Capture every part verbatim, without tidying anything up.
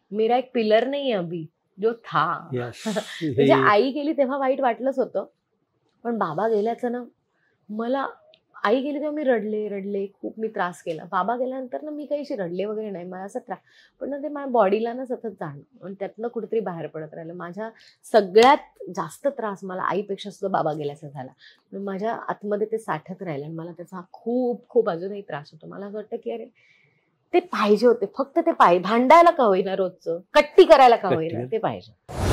मेरा एक पिलर नहीं है अभी जो था. म्हणजे आई गेली तेव्हा वाईट वाटलंच होतं, पण बाबा गेल्याचं ना मला, आई गेली तेव्हा मी रडले रडले खूप मी त्रास केला. बाबा गेल्यानंतर ना मी काहीशी रडले वगैरे नाही, मला असा त्रास, पण ना ते माझ्या बॉडीला ना सतत जाणं आणि त्यातनं कुठेतरी बाहेर पडत राहिलं. माझ्या सगळ्यात जास्त त्रास मला आईपेक्षा सुद्धा बाबा गेल्याचा झाला. माझ्या आतमध्ये ते साठत राहिलं आणि मला त्याचा खूप खूप अजूनही त्रास होतो. मला असं वाटतं की अरे ते पाहिजे होते, फक्त ते पाहिजे, भांडायला का होईना रोजचं, कट्टी करायला का होईना, ते पाहिजे.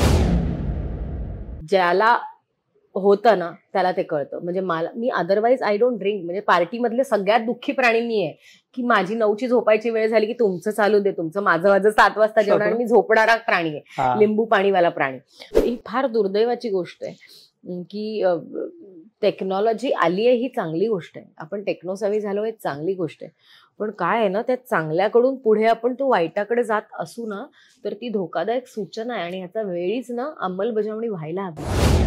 ज्याला होतं ना त्याला ते कळतं. म्हणजे मला, मी अदरवाईज आय डोंट ड्रिंक. म्हणजे पार्टीमधले सगळ्यात दुःखी प्राणी मी आहे की माझी नऊची झोपायची वेळ झाली की तुमचं चालू दे, तुमचं माझं माझं सात वाजता जेवणार आणि मी झोपणारा प्राणी आहे, लिंबू पाणीवाला प्राणी. ही फार दुर्दैवाची गोष्ट आहे की टेक्नॉलॉजी आली आहे, ही चांगली गोष्ट आहे. आपण टेक्नोसॅव्ही झालो हे चांगली गोष्ट आहे. पण काय आहे ना, त्या चांगल्याकडून पुढे आपण तो वाईटाकडे जात असू ना तर ती धोकादायक सूचना आहे आणि ह्याचा वेळीच ना अंमलबजावणी व्हायला हवी.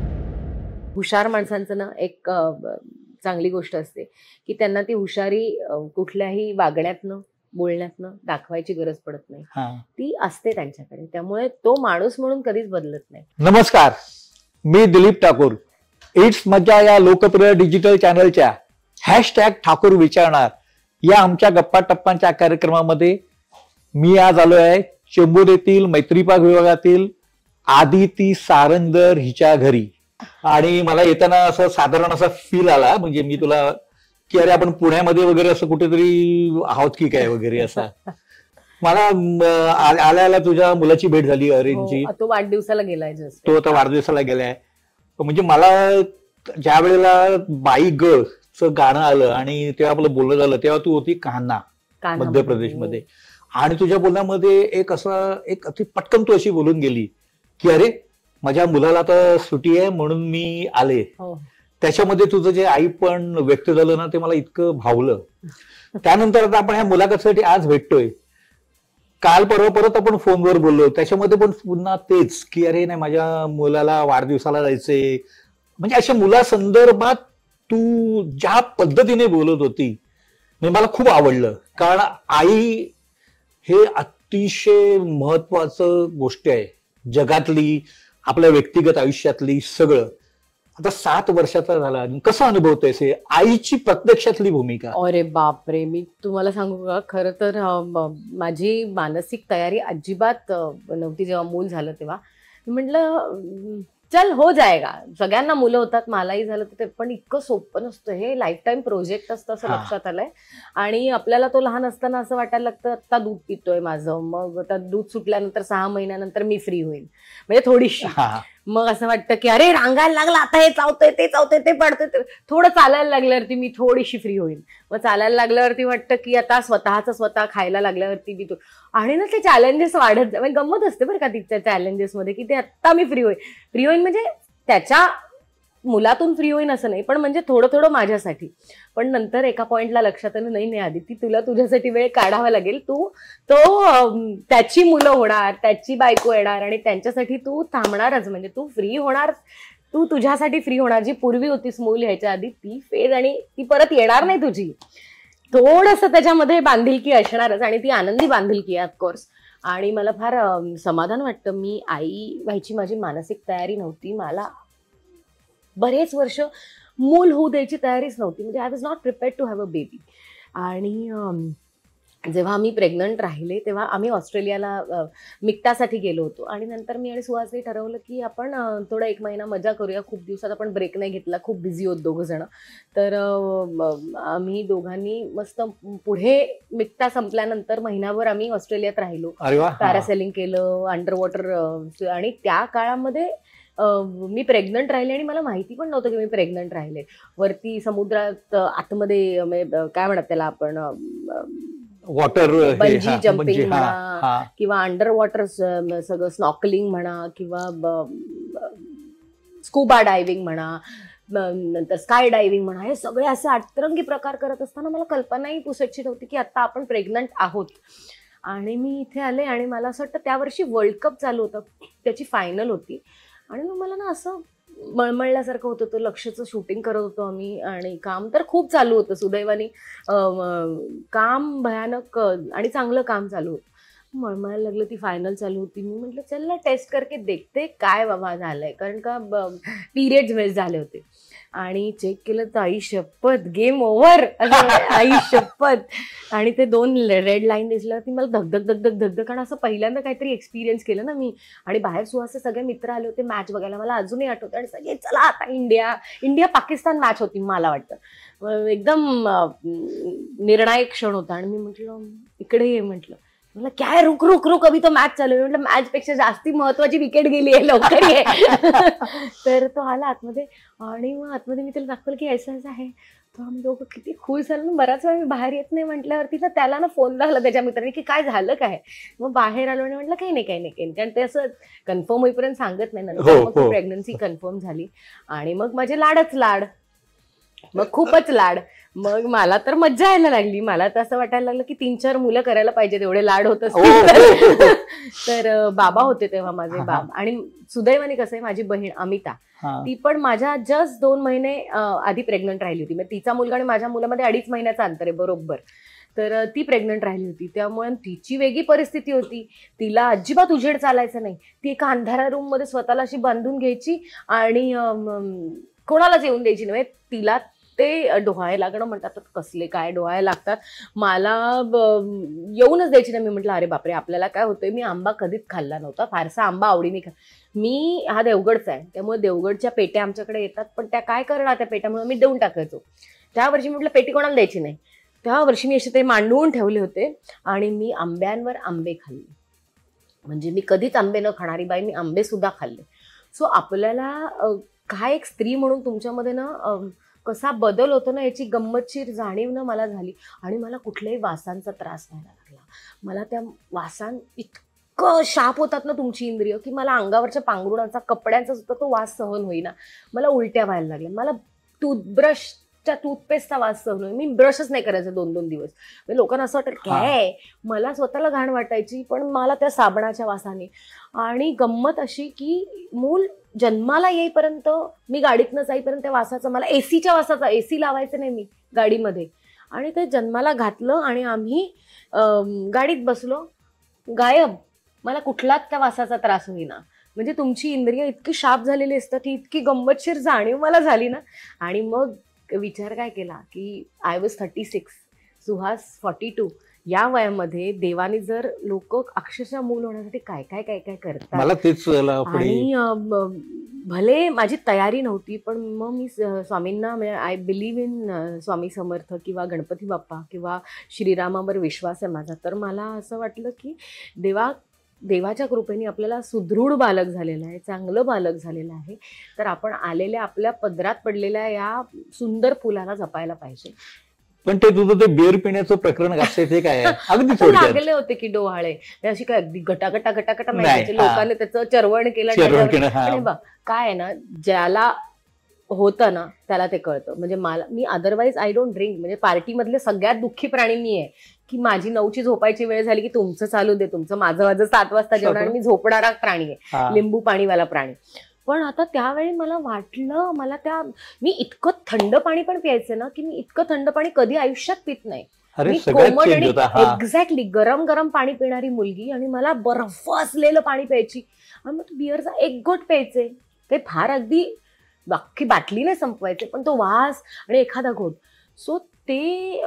हुशार माणसांचं ना एक चांगली गोष्ट असते की त्यांना ती हुशारी कुठल्याही वागण्यातनं बोलण्यातनं दाखवायची गरज पडत नाही, ती असते त्यांच्याकडे. त्यामुळे तो माणूस म्हणून कधीच बदलत नाही. नमस्कार, मी दिलीप ठाकूर. इट्स मज्जा या लोकप्रिय डिजिटल चॅनलच्या हॅशटॅग ठाकूर विचारणार या आमच्या गप्पा टप्पांच्या कार्यक्रमामध्ये मी आज आलो आहे चेंबूर येथील मैत्रीपाक विभागातील आदिती सारंगधर हिच्या घरी. आणि मला येताना असं साधारण असा फील आला, म्हणजे मी तुला की अरे आपण पुण्यामध्ये वगैरे असं कुठेतरी आहोत की काय वगैरे असा. मला आल्याला तुझ्या मुलाची भेट झाली अरेंजची. तो वाढदिवसाला गेलाय, तो आता वाढदिवसाला गेलाय. म्हणजे मला ज्या वेळेला बाई ग चं गाणं आलं आणि तेव्हा आपलं बोलणं झालं तेव्हा तू होती कान्हा मध्य प्रदेशमध्ये. आणि तुझ्या बोलण्यामध्ये एक असं एक अति पटकन तू अशी बोलून गेली की अरे माझ्या मुलाला आता सुट्टी आहे म्हणून मी आले. त्याच्यामध्ये तुझं जे आई पण व्यक्त झालं ना ते मला इतकं भावलं. त्यानंतर आता आपण ह्या मुलाखतीसाठी आज भेटतोय. काल परवा परत आपण फोनवर बोललो, त्याच्यामध्ये पण पुन्हा तेच की अरे नाही माझ्या मुलाला वाढदिवसाला जायचंय. म्हणजे अशा मुलासंदर्भात तू ज्या पद्धतीने बोलत होती म्हणजे मला खूप आवडलं. कारण आई हे अतिशय महत्वाचं गोष्ट आहे जगातली, आपल्या व्यक्तिगत आयुष्यातली सगळं. आता सात वर्षाचा झाला, कसं अनुभवतोयस हे आईची प्रत्यक्षातली भूमिका? अरे बापरे, मी तुम्हाला सांगू का, खरं तर माझी मानसिक तयारी अजिबात नव्हती जेव्हा मूल झालं तेव्हा. म्हटलं चल हो जाएगा, सगळ्यांना मुलं होतात, मलाही झालं तर ते, पण इतकं सोपं नसतं हे, लाईफ टाईम प्रोजेक्ट असतं असं लक्षात आलंय. आणि आपल्याला तो लहान असताना असं वाटायला लागतं आता दूध पितोय माझं, मग आता दूध सुटल्यानंतर सहा महिन्यानंतर मी फ्री होईल, म्हणजे थोडीशी. मग असं वाटतं की अरे रांगायला लागला आता, हे चावतंय ते चावतंय ते पडतंय, थोडं चालायला लागल्यावरती मी थोडीशी फ्री होईल. मग चालायला लागल्यावरती वाटतं की आता स्वतःच स्वतः खायला लागल्यावरती मी तो, आणि ना ते चॅलेंजेस वाढत, म्हणजे गंमत असते बरं का तिच्या चॅलेंजेस मध्ये की ते आता मी फ्री होईल फ्री होईल म्हणजे त्याच्या मुलातून फ्री होईन असं नाही, पण म्हणजे थोडं थोडं माझ्यासाठी. पण नंतर एका पॉइंटला लक्षात आलं नाही नाही आदिती, तुला तुझ्यासाठी वेळ काढावा लागेल. तू तो त्याची मुलं होणार, त्याची बायको येणार आणि त्यांच्यासाठी तू थांबणारच. म्हणजे तू फ्री होणार, तू तुझ्यासाठी फ्री होणार. जी पूर्वी होतीस मूल ह्याच्या आधी ती फेज, आणि ती परत येणार नाही तुझी. थोडंसं त्याच्यामध्ये बांधिलकी असणारच, आणि ती आनंदी बांधिलकी आहे ऑफकोर्स. आणि मला फार समाधान वाटतं. मी आई व्हायची माझी मानसिक तयारी नव्हती. मला बरेच वर्ष मूल होऊ द्यायची तयारीच नव्हती. म्हणजे I was not prepared to have a baby. आणि जेव्हा आम्ही प्रेग्नंट राहिले तेव्हा आम्ही ऑस्ट्रेलियाला मिक्टासाठी गेलो होतो. आणि नंतर मी आणि सुहासनी ठरवलं की आपण थोडा एक महिना मजा करूया. खूप दिवसात आपण ब्रेक नाही घेतला, खूप बिझी होत दोघं जण. तर आम्ही दोघांनी मस्त पुढे मिक्टा संपल्यानंतर महिनाभर आम्ही ऑस्ट्रेलियात राहिलो. पॅरासेलिंग केलं, अंडर वॉटर. आणि त्या काळामध्ये मी प्रेग्नंट राहिले आणि मला माहिती पण नव्हतं की मी प्रेग्नंट राहिले. वरती समुद्रात आतमध्ये काय म्हणतात त्याला आपण, वॉटर बंजी जम्पिंग म्हणा किंवा अंडर वॉटर सगळं स्नॉकलिंग म्हणा किंवा स्कूबा डायव्हिंग म्हणा, नंतर स्काय डायव्हिंग म्हणा, हे सगळे असे अतरंगी प्रकार करत असताना मला कल्पनाही पुसटची नव्हती की आता आपण प्रेग्नंट आहोत. आणि मी इथे आले आणि मला असं वाटतं त्या वर्षी वर्ल्ड कप चालू होतं, त्याची फायनल होती. आणि मग मला ना असं मळमळल्यासारखं होतं. तो लक्षचं शूटिंग करत होतो आम्ही आणि काम तर खूप चालू होतं सुदैवाने. काम भयानक आणि चांगलं काम चालू होतं. मळमळायला लागलं. ती फायनल चालू होती. मी म्हटलं चल ना टेस्ट करके देखते काय बाबा झालंय, कारण का पिरियड्स मिस झाले होते. आणि चेक केलं तर आई शपथ गेम ओव्हर असं आई शपथ. आणि ते दोन रेड लाईन दिसल्यावरती मला धगधग धगधग धगधग, कारण असं पहिल्यांदा काहीतरी एक्सपिरियन्स केलं ना मी. आणि बाहेर सुहासचे सगळे मित्र आले होते मॅच बघायला, मला अजूनही आठवतं. आणि सगळे चला आता इंडिया इंडिया पाकिस्तान मॅच होती मला वाटतं, एकदम निर्णायक क्षण होता. आणि मी म्हटलं इकडे ये, म्हटलं मला काय रुक रुक रुक अभि तो मॅच चालू आहे. म्हटलं मॅच पेक्षा जास्ती महत्वाची विकेट गेली आहे, लवकर ये. तर तो आला आतमध्ये आणि मग आतमध्ये मी त्याला दाखवलं की असं असं आहे. तर आम्ही दोघं किती खुश झालं ना. बराच वेळा मी बाहेर येत नाही म्हटल्यावरती ना त्याला ना फोन लागला त्याच्या मित्राने की काय झालं काय. मग बाहेर आलो आणि म्हटलं काही नाही काही नाही काही नाही, कारण ते असं कन्फर्म होईपर्यंत सांगत नाही. नंतर मग प्रेग्नन्सी कन्फर्म झाली आणि मग माझे लाडच लाड, मग खूपच लाड. मग मला तर मज्जा यायला लागली. मला तर असं वाटायला लागलं की तीन चार मुलं करायला पाहिजेत, एवढे लाड होत असतील. तर बाबा होते तेव्हा माझे बाबा. आणि सुदैवाने कसं आहे, माझी बहीण अमिता ती पण माझ्या जस्ट दोन महिने आधी प्रेग्नंट राहिली होती. म्हणजे तिचा मुलगा आणि माझ्या मुलामध्ये अडीच महिन्याचा अंतर आहे बरोबर. तर ती प्रेग्नंट राहिली होती, त्यामुळे तिची वेगळी परिस्थिती होती. तिला अजिबात उजेड चालायचं नाही. ती एका अंधारा रूम मध्ये स्वतःला अशी बांधून घ्यायची आणि कोणालाच येऊन द्यायची नाही. तिला ते डोहाळे लागणं म्हणतात, कसले काय डोहाळे लागतात, मला येऊनच द्यायची नाही. मी म्हटलं अरे बापरे आपल्याला काय होतंय. मी आंबा कधीच खाल्ला नव्हता, फारसा आंबा आवडीने खा. मी हा देवगडचा आहे त्यामुळे देवगडच्या पेट्या आमच्याकडे येतात, पण त्या काय करणार त्या पेट्यामुळे मी देऊन टाकायचो. त्या वर्षी म्हटलं पेटी कोणाला द्यायची नाही. त्या वर्षी मी असे ते मांडवून ठेवले होते आणि मी आंब्यांवर आंबे खाल्ले. म्हणजे मी कधीच आंबे न खाणारी बाई, मी आंबे सुद्धा खाल्ले. सो आपल्याला काय एक स्त्री म्हणून तुमच्यामध्ये ना कसा बदल होतो ना याची गंमतशीर जाणीव ना मला झाली. आणि मला कुठल्याही वासांचा त्रास व्हायला लागला. मला त्या वासान इतकं शाप होतात ना तुमची इंद्रिय की मला अंगावरच्या पांघरुणाचा कपड्यांचा सुद्धा तो वास सहन होईना. मला उलट्या व्हायला लागल्या. मला टूथब्रशच्या टूथपेस्टचा वास सहन होईल. मी ब्रशच नाही करायचं दोन दोन दिवस. म्हणजे लोकांना असं वाटेल काय, मला स्वतःला घाण वाटायची पण मला त्या साबणाच्या वासाने. आणि गंमत अशी की मूल जन्माला येईपर्यंत मी गाडीतनं जाईपर्यंत त्या वासाचा, मला एसीच्या वासाचा, एसी लावायचं नाही मी गाडीमध्ये. आणि ते जन्माला घातलं आणि आम्ही गाडीत बसलो, गायब. मला कुठलाच त्या वासाचा त्रास होईना. म्हणजे तुमची इंद्रिय इतकी शार्प झालेली असतात, ही इतकी गंमतशीर जाणीव मला झाली ना. आणि मग विचार काय केला की I was thirty six, Suhas forty two. या वयामध्ये देवाने जर लोक अक्षरशः मूल होण्यासाठी काय काय काय काय करतात. मला तेच आणि भले माझी तयारी नव्हती पण मग मी स्वामींना, म्हणजे I believe in Swami Samarth किंवा गणपती बाप्पा किंवा श्रीरामावर विश्वास आहे माझा. तर मला असं वाटलं की देवा देवाच्या कृपेने आपल्याला सुदृढ बालक झालेलं आहे, चांगलं बालक झालेलं आहे. तर आपण आलेल्या आपल्या पदरात पडलेल्या या सुंदर फुलाला जपायला पाहिजे. पण ते तुझं ते बिअर पिण्याचं प्रकरण असते ते काय अगदी लागले होते की डोहाळे अशी काय अगदी गटागटा गटागटा माहिती. लोकांनी त्याचं चरवण केलं. बा काय आहे ना, ज्याला होतं ना त्याला ते कळतं. म्हणजे मला, मी अदरवाईज आय डोंट ड्रिंक. म्हणजे पार्टीमधले सगळ्यात दुःखी प्राणी मी आहे की माझी नऊची झोपायची वेळ झाली की तुमचं चालू दे, तुमचं माझं माझं सात वाजता जेवणार. आणि मी झोपणारा प्राणी आहे, लिंबू पाणीवाला प्राणी. पण आता त्यावेळी मला वाटलं, मला त्या मी इतकं थंड पाणी पण प्यायचं ना की मी इतकं थंड पाणी कधी आयुष्यात पित नाही. मी कोमट आणि एक्झॅक्टली गरम गरम पाणी पिणारी मुलगी आणि मला बर्फ असलेलं पाणी प्यायची. आणि मग बिअरचा एक घोट प्यायचे, ते फार अगदी बाकी बाटली नाही संपवायचे पण तो वास आणि एखादा घोट. सो ते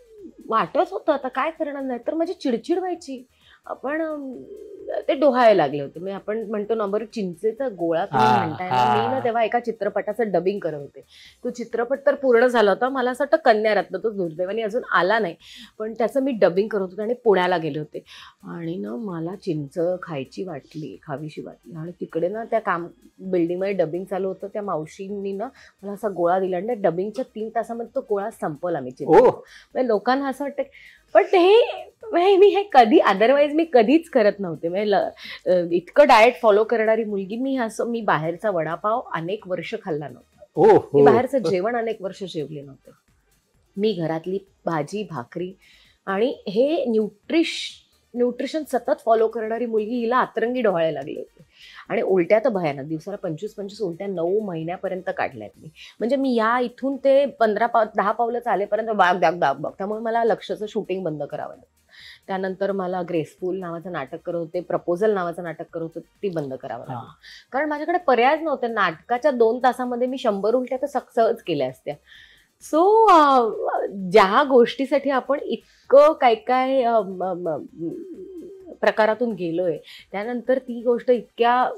वाटत होतं आता काय करणार, नाही तर माझी चिडचिड व्हायची. पण ते डोहायला लागले होते. म्हणजे आपण म्हणतो ना बरं चिंचेचा गोळा तुम्ही म्हणताय ना, मी ना तेव्हा एका चित्रपटाचं डबिंग करत होते. तो चित्रपट तर पूर्ण झाला होता. मला असं वाटतं कन्यारत्न, तो दुर्दैवाने अजून आला नाही, पण त्याचं मी डबिंग करत होते आणि पुण्याला गेले होते. आणि ना मला चिंच खायची वाटली, खावीशी वाटली. आणि तिकडे ना त्या काम बिल्डिंगमध्ये डबिंग चालू होतं, त्या मावशींनी ना मला असा गोळा दिला आणि डबिंगच्या तीन तासामध्ये तो गोळा संपवला मी चिंच. म्हणजे लोकांना असं वाटतं, पण ते मी हे कधी अदरवाईज मी कधीच करत नव्हते. म्हणजे इतकं डाएट फॉलो करणारी मुलगी मी, असं मी बाहेरचा वडापाव अनेक वर्ष खाल्ला नव्हता. मी बाहेरचं जेवण अनेक वर्ष जेवले नव्हते. मी घरातली भाजी भाकरी आणि हे न्यूट्रिश न्यूट्रिशन सतत फॉलो करणारी मुलगी, हिला अतरंगी डोहाळे लागले होते. आणि उलट्या तर भयानक, दिवसाला पंचवीस पंचवीस उलट्या नऊ महिन्यापर्यंत काढल्यात मी. म्हणजे मी या इथून ते पंधरा पाव दहा पावलं चालेपर्यंत बाग दाग दाग बघ. त्यामुळे मला लक्षचं शूटिंग बंद करावं लागतं. त्यानंतर मला ग्रेसफुल नावाचं नाटक करत होते, प्रपोजल नावाचं नाटक करत होते, ती बंद करावं लागलं. कारण माझ्याकडे पर्यायच नव्हते. नाटकाच्या दोन तासामध्ये मी शंभर उलट्या तर सहज केल्या असत्या. सो ज्या गोष्टीसाठी आपण इतकं काय काय प्रकारातून गेलोय, त्यानंतर ती गोष्ट इतक्या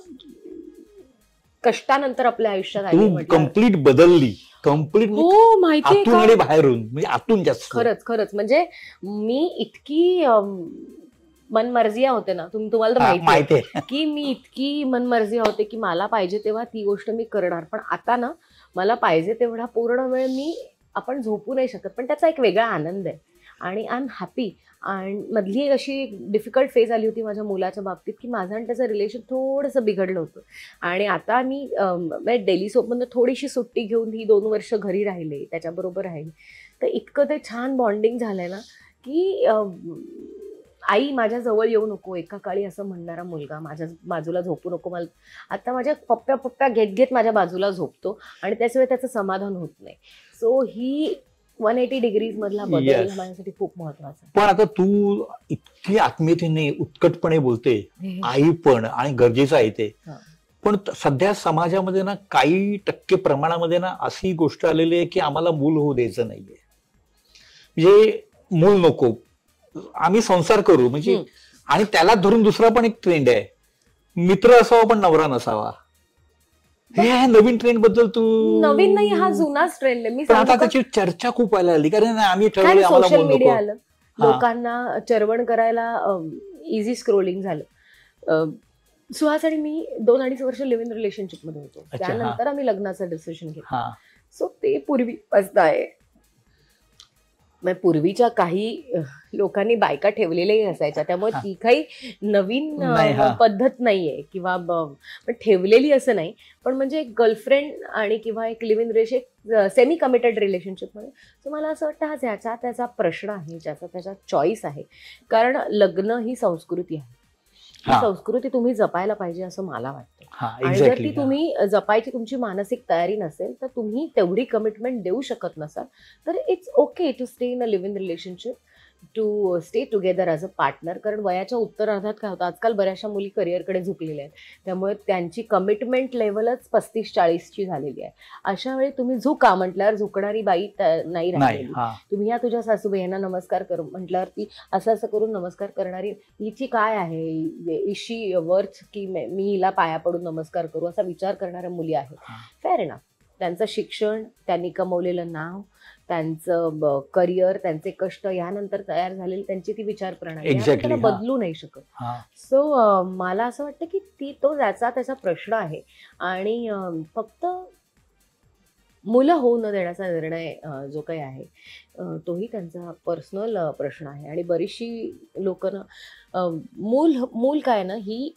कष्टानंतर आपल्या आयुष्यात आली, कम्प्लीट बदलली. कम्प्लीट हो, माहितीये का, आणि बाहेरून, म्हणजे आतून जास्त. खरंच खरंच म्हणजे मी इतकी मनमर्जिया होते ना, तुम्ही तुम्हाला तर माहिती आहे की मी इतकी मनमर्जिया होते की मला पाहिजे तेव्हा ती गोष्ट मी करणार. पण आता ना मला पाहिजे तेवढा पूर्ण वेळ मी आपण झोपू नाही शकत, पण त्याचा एक वेगळा आनंद आहे आणि आय एम हॅपी. आणि मधली एक अशी डिफिकल्ट फेज आली होती माझ्या मुलाच्या बाबतीत की माझं आणि त्याचं रिलेशन थोडंसं बिघडलं होतं. आणि आता मी डेली सोबतनं थोडीशी सुट्टी घेऊन ही दोन वर्ष घरी राहिले, त्याच्याबरोबर राहिले, तर इतकं ते छान बॉन्डिंग झालंय ना की आई माझ्या जवळ येऊ नको एका काळी असं म्हणणारा मुलगा माझ्या बाजूला झोपू नको, मला आता माझ्या पप्प्या पप्प्या घेत घेत माझ्या बाजूला झोपतो आणि त्याशिवाय त्याचं समाधान होत नाही. सो ही वन एटी डिग्रीज मधला बदल माझ्यासाठी खूप महत्वाचा. पण आता तू इतकी आत्मीयतेने उत्कटपणे बोलते, आई पण, आणि गरजेचं आहे ते. पण सध्या समाजामध्ये ना काही टक्के प्रमाणामध्ये ना अशी गोष्ट आलेली आहे की आम्हाला मूल होऊ द्यायचं नाहीये, म्हणजे मूल नको, आम्ही संसार करू, म्हणजे आणि त्याला धरून दुसरा पण एक ट्रेंड आहे, मित्र असावा पण नवरा नसावा. हे नवीन ट्रेंड बद्दल तू? नवीन नाही, हा जुनाच ट्रेंड आहे. मी आता त्याची चर्चा खूप व्हायला लागली, कारण आम्ही ठरवलं सोशल मीडिया आलं, लोकांना चरवण करायला इझी स्क्रोलिंग झालं. सुहास आणि मी दोन अडीच वर्ष लिव्ह इन रिलेशनशिप मध्ये होतो, त्यानंतर आम्ही लग्नाचं डिसिजन घेतलं. सो ते पूर्वी असतं आहे, पूर्वीच्या काही लोकांनी बायका ठेवलेल्याही असायच्या, त्यामुळे ती काही नवीन पद्धत नाहीये किंवा पण ठेवलेली असं नाही, पण म्हणजे गर्लफ्रेंड आणि किंवा एक live in relation semi committed relationship मध्ये. सो मला असं वाटतं हा ज्याचा त्याचा प्रश्न आहे, ज्याचा त्याचा चॉईस आहे. कारण लग्न ही संस्कृती आहे, ही संस्कृती तुम्ही जपायला पाहिजे असं मला वाटतं. आणि जर ती तुम्ही जपायची तुमची मानसिक तयारी नसेल तर तुम्ही तेवढी कमिटमेंट देऊ शकत नसाल तर it's okay to stay in a live in relationship, to stay together as a partner. कारण वयाच्या उत्तरार्धात काय होतं, आजकाल बऱ्याचशा मुली करिअरकडे झुकलेल्या आहेत, त्यामुळे त्यांची कमिटमेंट लेवलच पस्तीस चाळीसची झालेली आहे. अशा वेळी तुम्ही झुका म्हटल्यावर झुकणारी बाई नाही राहिलेली. तुम्ही या तुझ्या सासूबाई यांना नमस्कार कर म्हटल्यावर ती असं असं करून नमस्कार करणारी, हिची काय आहे, इशी वर्थ की मी हिला पाया पडून नमस्कार करू असा विचार करणाऱ्या मुली आहेत. फेअर ना, त्यांचं शिक्षण, त्यांनी कमवलेलं नाव, त्यांचं करिअर, त्यांचे कष्ट, यानंतर तयार झालेली त्यांची ती विचार प्रणाली त्याला बदलू नाही शकत. सो मला असं वाटतं की ती तो ज्याचा त्याचा प्रश्न आहे आणि फक्त मुलं होऊ न देण्याचा निर्णय जो काही आहे तोही त्यांचा पर्सनल प्रश्न आहे. आणि बरीचशी लोक ना मूल मूल काय ना ही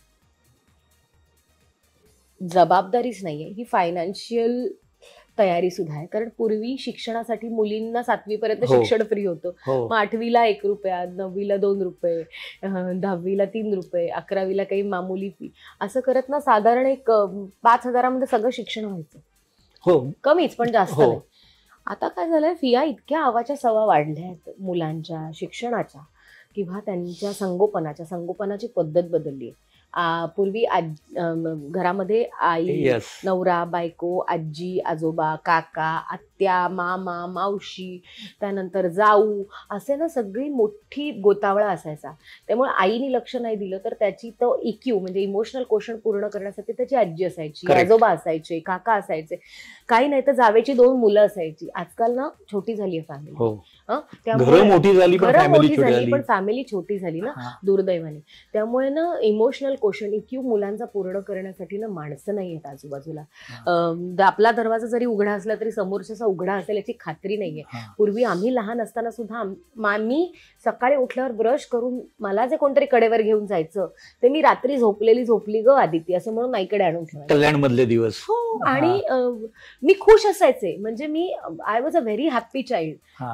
जबाबदारीच नाहीये, ही फायनान्शियल तयारी सुद्धा आहे. कारण पूर्वी शिक्षणासाठी मुलींना सातवीपर्यंत शिक्षण फ्री होतं, मग आठवीला एक रुपया, नववीला दोन रुपये, दहावीला तीन रुपये, अकरावीला काही मामुली फी, असं करत ना साधारण एक पाच हजारामध्ये सगळं शिक्षण व्हायचं. हो, कमीच पण जास्त नाही. आता काय झालंय, फिया इतक्या आवाच्या सवा वाढल्या आहेत मुलांच्या शिक्षणाच्या किंवा त्यांच्या संगोपनाच्या, संगोपनाची पद्धत बदलली आहे. पूर्वी घरामध्ये आई, नवरा, बायको, आजी, आजोबा, काका, आत्या, मामा, मावशी, त्यानंतर जाऊ, असे ना सगळी मोठी गोतावळा असायचा. त्यामुळे आईने लक्ष नाही दिलं तर त्याची तो इक्यू म्हणजे इमोशनल क्वेश्चन पूर्ण करण्यासाठी त्याची आजी असायची, आजोबा असायचे, काका असायचे, काही नाही तर जावेची दोन मुलं असायची. आजकाल ना छोटी झाली आहे फॅमिली, त्यामुळे मोठी झाली पण फॅमिली छोटी झाली ना दुर्दैवाने. त्यामुळे ना इमोशनल क्वेश्चन इक्यू मुलांचा पूर्ण करण्यासाठी ना माणसं नाही आहेत आजूबाजूला. आपला दरवाजा जरी उघडा असला तरी समोरचा उघडा असेल याची खात्री नाहीये. पूर्वी आम्ही लहान असताना सुद्धा मी सकाळी उठल्यावर ब्रश करून मला जे कोणतरी कडेवर घेऊन जायचं ते मी रात्री झोपलेली झोपली ग आदिती असं म्हणून नाईकडे आणून ठेवायचं. कल्याण मधले दिवस. हो, आणि मी खुश असायचे. म्हणजे मी I was a very happy child. मी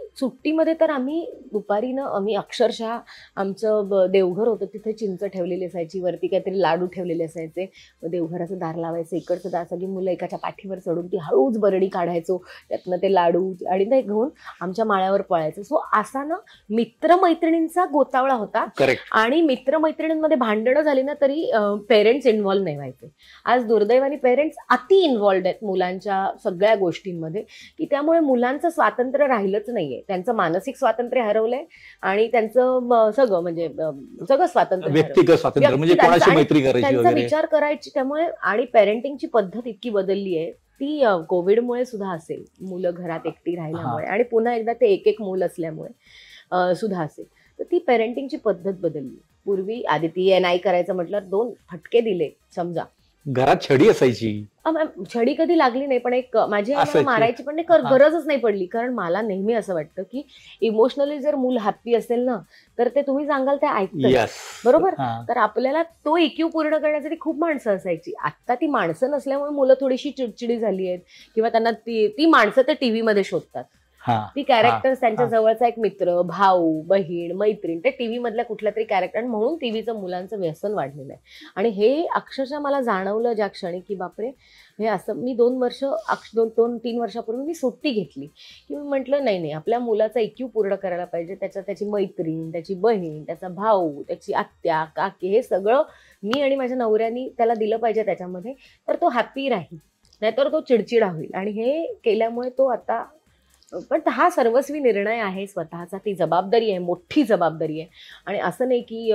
सुट्टीमध्ये तर आम्ही दुपारी ना आम्ही अक्षरशः आमचं देवघर होतं तिथे चिंच ठेवलेली असायची, वरती काहीतरी लाडू ठेवलेले असायचे, देवघराचं दार लावायचं, इकडचं दार सगळी मुलं एकाच्या पाठीवर चढून ती हळूच बरडी काढायचो, त्यातनं ते लाडू आणि ते घेऊन आमच्या माळ्यावर पळायचं. सो असा ना मित्रमैत्रिणींचा गोतावळा होता. आणि मित्रमैत्रिणींमध्ये भांडणं झाली ना तरी पेरेंट्स इन्व्हॉल्व्ह नाही व्हायचे. आज दुर्दैवाने पेरेंट्स अति इन्व्हॉल्व्ड आहेत मुलांच्या सगळ्या गोष्टींमध्ये, की त्यामुळे मुलांचं स्वातंत्र्य राहिलंच नाहीये. त्यांचं मानसिक स्वातंत्र्य हरवलंय आणि त्यांचं सगळं म्हणजे सगळं स्वातंत्र्य, व्यक्तिगत स्वातंत्र्य म्हणजे कोणाशी मैत्री करायची त्यांचा विचार करायची. त्यामुळे आणि पेरेंटिंगची पद्धत इतकी बदलली आहे ती कोविडमुळे सुद्धा असेल, मुलं घरात एकटी राहिल्यामुळे आणि पुन्हा एकदा ते एक एक मूल असल्यामुळे सुद्धा असेल, तर ती पेरेंटिंगची पद्धत बदलली. पूर्वी आदिती नाही करायचं म्हटलं दोन फटके दिले समजा, घरात छडी असायची. छडी कधी लागली नाही, पण एक माझी आई मारायची पण गरजच नाही पडली. कारण मला नेहमी असं वाटतं की इमोशनली जर मूल हॅप्पी असेल ना तर ते तुम्ही सांगाल ते ऐकतं, बरोबर. तर आपल्याला तो इक्यू पूर्ण करण्यासाठी खूप माणसं असायची. आता ती माणसं नसल्यामुळे मुलं थोडीशी चिडचिडी झाली आहेत किंवा त्यांना ती ती माणसं ते टीव्ही मध्ये शोधतात. ती कॅरेक्टर्स त्यांच्या जवळचा एक मित्र, भाऊ, बहीण, मैत्रीण, ते टीव्ही मधल्या कुठल्या तरी कॅरेक्टर, म्हणून टीव्हीचं मुलांचं व्यसन वाढलेलं आहे. आणि हे अक्षरशः मला जाणवलं ज्या क्षणी की बापरे हे असं. मी दोन वर्ष दोन दोन तीन वर्षापूर्वी मी सुट्टी घेतली की मी म्हटलं नाही नाही आपल्या मुलाचा इक्यू पूर्ण करायला पाहिजे. त्याच्या त्याची मैत्रीण, त्याची बहीण, त्याचा भाऊ, त्याची आत्या, काकी, हे सगळं मी आणि माझ्या नवऱ्यानी त्याला दिलं पाहिजे त्याच्यामध्ये, तर तो हॅप्पी राहील, नाहीतर तो चिडचिडा होईल. आणि हे केल्यामुळे तो आता, पण हा सर्वस्वी निर्णय आहे स्वतःचा, ती जबाबदारी आहे, मोठी जबाबदारी आहे. आणि असं नाही की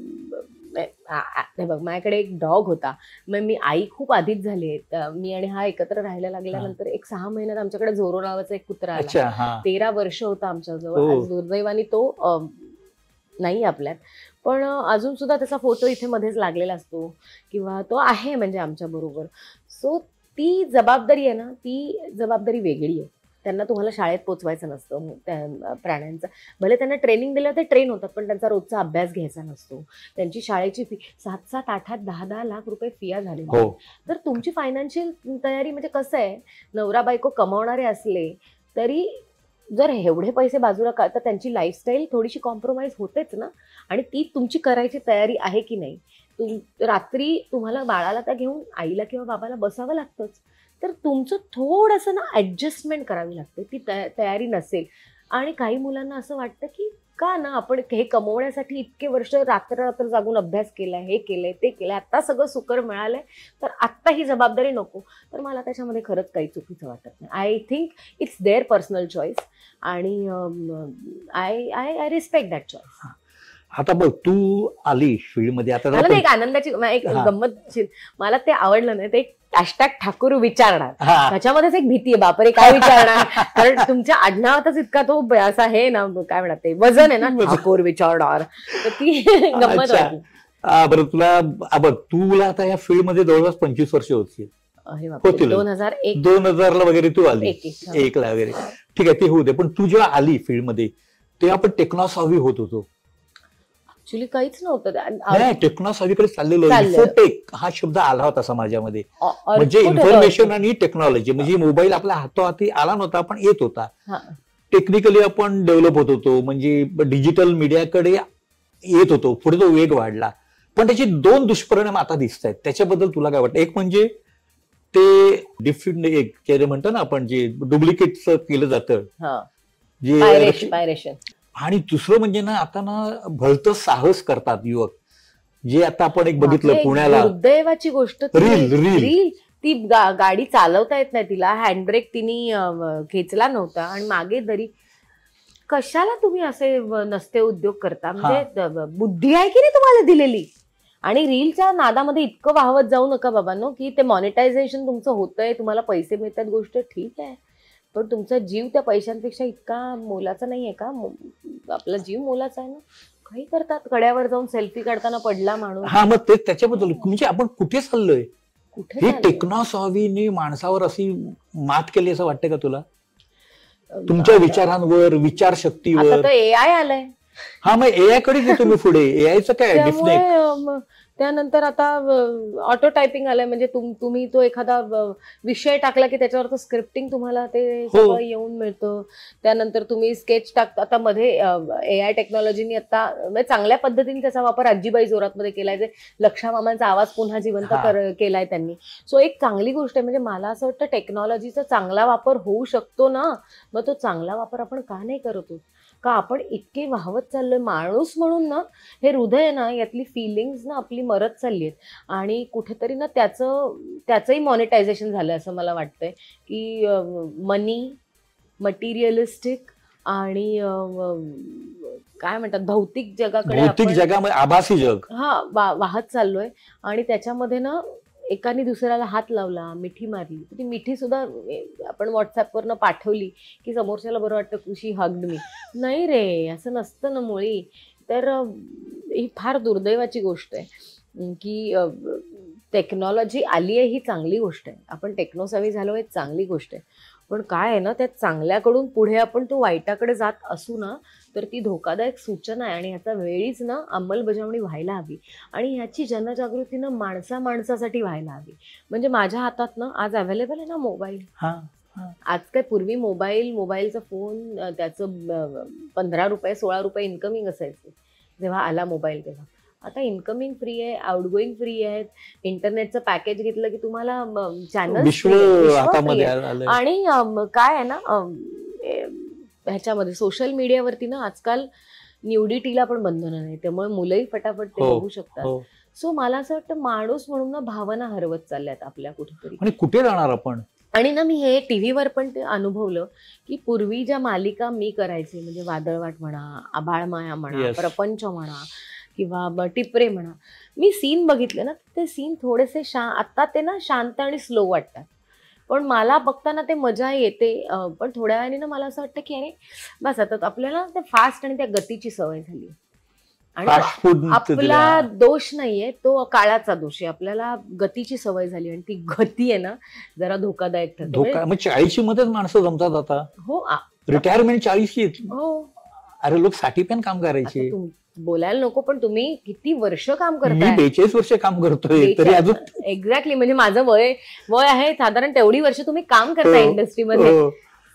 बघ माझ्याकडे एक डॉग होता, मग मी आई खूप आधीच झाली आहे, मी आणि हा एकत्र राहायला लागल्यानंतर एक सहा महिन्यात आमच्याकडे झोरो नावाचा एक कुत्रा आला. तेरा वर्ष होता आमच्याजवळ. आज दुर्दैवाने तो नाही आपल्यात, पण अजून सुद्धा त्याचा फोटो इथे मध्येच लागलेला असतो किंवा तो आहे म्हणजे आमच्या बरोबर. सो ती जबाबदारी आहे ना, ती जबाबदारी वेगळी आहे. त्यांना तुम्हाला शाळेत पोचवायचं नसतं त्या प्राण्यांचं, भले त्यांना ट्रेनिंग दिलं ते ट्रेन होतात, पण त्यांचा रोजचा अभ्यास घ्यायचा नसतो. त्यांची शाळेची फी सात सात आठ आठ दहा दहा लाख रुपये फिया झालेल्या. तर तुमची फायनान्शियल तयारी म्हणजे कसं आहे, नवरा बायको कमावणारे असले तरी जर एवढे पैसे बाजूला का, तर त्यांची लाईफस्टाईल थोडीशी कॉम्प्रोमाइज होतेच ना. आणि ती तुमची करायची तयारी आहे की नाही. तुम रात्री तुम्हाला बाळाला त्या घेऊन आईला किंवा बाबाला बसावं लागतंच, तर तुमचं थोडंसं ना ॲडजस्टमेंट करावी लागते. ती तया तयारी नसेल. आणि काही मुलांना असं वाटतं की का ना आपण हे कमवण्यासाठी इतके वर्ष रात्र रात्र जागून अभ्यास केलाय, हे केलंय, ते केलंय, आता सगळं सुकर मिळालंय, तर आत्ता ही जबाबदारी नको. तर मला त्याच्यामध्ये खरंच काही चुकीचं वाटत नाही. I think it's their personal choice आणि I I I respect that choice. आता बघ तू आली फील्डमध्ये, आता मला एक आनंदाची एक गंमत, मला ते आवडलं नाही, ते हॅशटॅग ठाकूर विचारणार, त्याच्यामध्येच एक भीती आहे, बापरे काय विचारणार. कारण तुमच्या आडनावातच इतका तो असा हे ना, काय म्हणतात ते वजन आहे ना, ठाकूर विचारणार, तर ती गंमत होती. बरं तुला बघ, तुला आता या फील्ड मध्ये जवळपास पंचवीस वर्ष होती, दोन हजार एक दोन हजार ला वगैरे तू आली, एक ला वगैरे, ठीक आहे ते होऊ दे. पण तू जेव्हा आली फील्डमध्ये तेव्हा आपण टेक्नॉसॉवी होत होतो. ऍक्च्युली काहीच नव्हतं, टेक्नॉसॉवीकडे चाललेलो. इन्फोटेक हा शब्द आला होता समाजामध्ये, म्हणजे इन्फॉर्मेशन आणि टेक्नॉलॉजी, म्हणजे मोबाईल आपल्या हातोहाती आला नव्हता पण येत होता. टेक्निकली आपण डेव्हलप होत होतो, म्हणजे डिजिटल मीडियाकडे येत होतो, पुढे तो वेग वाढला. पण त्याचे दोन दुष्परिणाम आता दिसत आहेत, त्याच्याबद्दल तुला काय वाटतं? एक म्हणजे ते डिफिट एक जे म्हणतो ना आपण, जे डुप्लिकेटचं केलं जातं, जे, आणि दुसरं म्हणजे ना आता ना भलतं साहस करतात युवक, जे आता आपण एक बघितलं पुण्याला, दुर्दैवाची गोष्ट, रील रील ती गाडी चालवता येत नाही तिला, हँडब्रेक तिने खेचला नव्हता आणि मागे दरी. कशाला तुम्ही असे नसते उद्योग करता? म्हणजे बुद्धी आहे की नाही तुम्हाला दिलेली? आणि रीलच्या नादामध्ये इतकं वाहवत जाऊ नका बाबांनो, की ते मॉनिटायझेशन तुमचं होतंय, तुम्हाला पैसे मिळतात, गोष्ट ठीक आहे, पण तुमचा जीव त्या पैशांपेक्षा इतका मोलाचा नाहीये का? आपला जीव मोलाचा आहे ना. काही करतात, कड्यावर जाऊन सेल्फी काढताना पडला माणूस. हा, मग ते त्याच्याबद्दल म्हणजे आपण कुठे चाललोय? हे टेक्नॉसॉवीने माणसावर अशी मात केली असं वाटतं का तुला? तुमच्या विचारांवर, विचारशक्तीवर. आता ए आय आलंय, हा मग एआय कडेच येतो मी पुढे. एआयचं काय त्यामुळे अम, त्यानंतर आता ऑटो टायपिंग आलंय, म्हणजे तुम तुम्ही तो एखादा अ, विषय टाकला की त्याच्यावर स्क्रिप्टिंग तुम्हाला ते हो. सगळं येऊन मिळतं. त्यानंतर तुम्ही स्केच टाकता. आता मध्ये एआय टेक्नॉलॉजीनी आता म्हणजे चांगल्या पद्धतीने त्याचा वापर आजीबाई जोरात मध्ये केलाय, जे लक्षा मामांचा आवाज पुन्हा जिवंत हा. कर केलाय त्यांनी. सो एक चांगली गोष्ट आहे. म्हणजे मला असं वाटतं टेक्नॉलॉजीचा चांगला वापर होऊ शकतो ना, मग तो चांगला वापर आपण का नाही करत आहोत? का आपण इतके वाहवत चाललोय माणूस म्हणून ना, हे हृदय आहे ना, यातली फिलिंग्स ना आपली मरत चालली आहेत. आणि कुठेतरी ना त्याचं त्याचंही मॉनिटायझेशन झालं असं मला वाटतंय, की मनी, मटेरियलिस्टिक आणि अ, काय म्हणतात भौतिक जगाकडे भौतिक आपण जगामध्ये आभासी जग. हा वा वाहत चाललोय. आणि त्याच्यामध्ये ना एकाने दुसऱ्याला हात लावला, मिठी मारली, ती मिठी सुद्धा ए, आपण व्हॉट्सअपवरनं पाठवली की समोरच्याला बरं वाटतं कुशी हग्ड मी. नाही रे, असं नसतं ना मुळी. तर अ, ही फार दुर्दैवाची गोष्ट आहे अं, की टेक्नॉलॉजी आली आहे ही चांगली गोष्ट आहे. आपण टेक्नोसावी झालो ही चांगली गोष्ट आहे. पण काय आहे ना, त्या चांगल्याकडून पुढे आपण तो वाईटाकडे जात असू ना, तर ती धोकादायक सूचना आहे. आणि ह्याचा वेळीच ना अंमलबजावणी व्हायला हवी. आणि ह्याची जनजागृती ना माणसा माणसासाठी व्हायला हवी. म्हणजे माझ्या हातात ना आज अवेलेबल आहे ना मोबाईल. हा आज काय पूर्वी मोबाईल मोबाईलचा फोन अ, त्याचं अ, पंधरा रुपये सोळा रुपये इन्कमिंग असायचे जेव्हा आला मोबाईल तेव्हा. आता इन्कमिंग फ्री आहे, आउटगोईंग फ्री आहेत. इंटरनेटचं पॅकेज घेतलं की तुम्हाला चॅनल विश्व हातामध्ये आलंय. आणि अम, काय आहे ना अम, ए, ह्याच्यामध्ये सोशल मीडियावरती ना आजकाल न्यूडिटीला पण बंधनं नाही, त्यामुळे मुलंही फटाफट ते हो, बघू शकतात. हो. सो मला असं वाटतं माणूस म्हणून ना भावना हरवत चालल्यात आपल्या कुठेतरी. आणि कुठे जाणार आपण? आणि ना मी हे टीव्हीवर पण ते अनुभवलं की पूर्वी ज्या मालिका मी करायचे, म्हणजे वादळवाट म्हणा, आभाळमाया म्हणा, Yes. प्रपंच म्हणा किंवा ब- टिपरे म्हणा, मी सीन बघितले ना, ते सीन थोडेसे शा आता ते ना शांत आणि स्लो वाटतात. पण मला बघताना ते मजा येते. अं, पण थोड्या वेळाने ना मला असं वाटतं की अरे बस आता आपल्याला ते फास्ट आणि त्या गतीची सवय झाली. आणि फास्ट फूड आपला दोष नाहीये, तो काळाचा दोष आहे. आपल्याला गतीची सवय झाली आणि ती गती आहे ना जरा धोकादायक ठरते. धोका. मग चाळीशी मध्येच माणसं जमतात आता. हो आ- रिटायरमेंट चाळीशी. हो. अरे लोक साठी पण काम करायचे. आता तुम- बोलायला नको, पण तुम्ही किती वर्ष काम मी करताय? बेचाळीस वर्ष काम करतोय तरी अजून. एक्झॅक्टली. म्हणजे माझं वय वय आहे साधारण तेवढी वर्ष तुम्ही काम करताय हो, इंडस्ट्रीमध्ये. हो.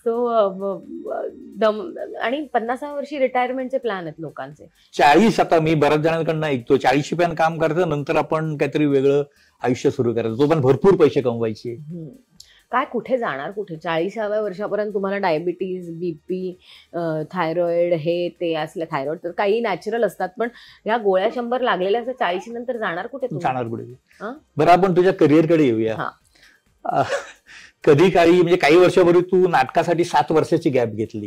सो दम आणि पन्नासाव्या वर्षी रिटायरमेंटचे प्लॅन आहेत लोकांचे. चाळीस आता मी बऱ्याच जणांकडनं ऐकतो चाळीशी पण काम करायचं, नंतर आपण काहीतरी वेगळं आयुष्य सुरू करायचं, तो पण भरपूर पैसे कमवायचे. हम्म. काय कुठे जाणार कुठे? चाळीसाव्या वर्षापर्यंत तुम्हाला डायबिटीज, बीपी, थायरॉइड, हे ते असले, थायरॉइड तर काही नॅचरल असतात, पण या गोळ्या शंभर लागलेल्या असतात. चाळीशी नंतर जाणार कुठे तुम्ही? जाणार पुढे. हा? बरं आपण तुझ्या करिअरकडे येऊया. हा. अं, कधी काळी म्हणजे काही वर्षापूर्वी तू नाटकासाठी सात वर्षाची गॅप घेतली.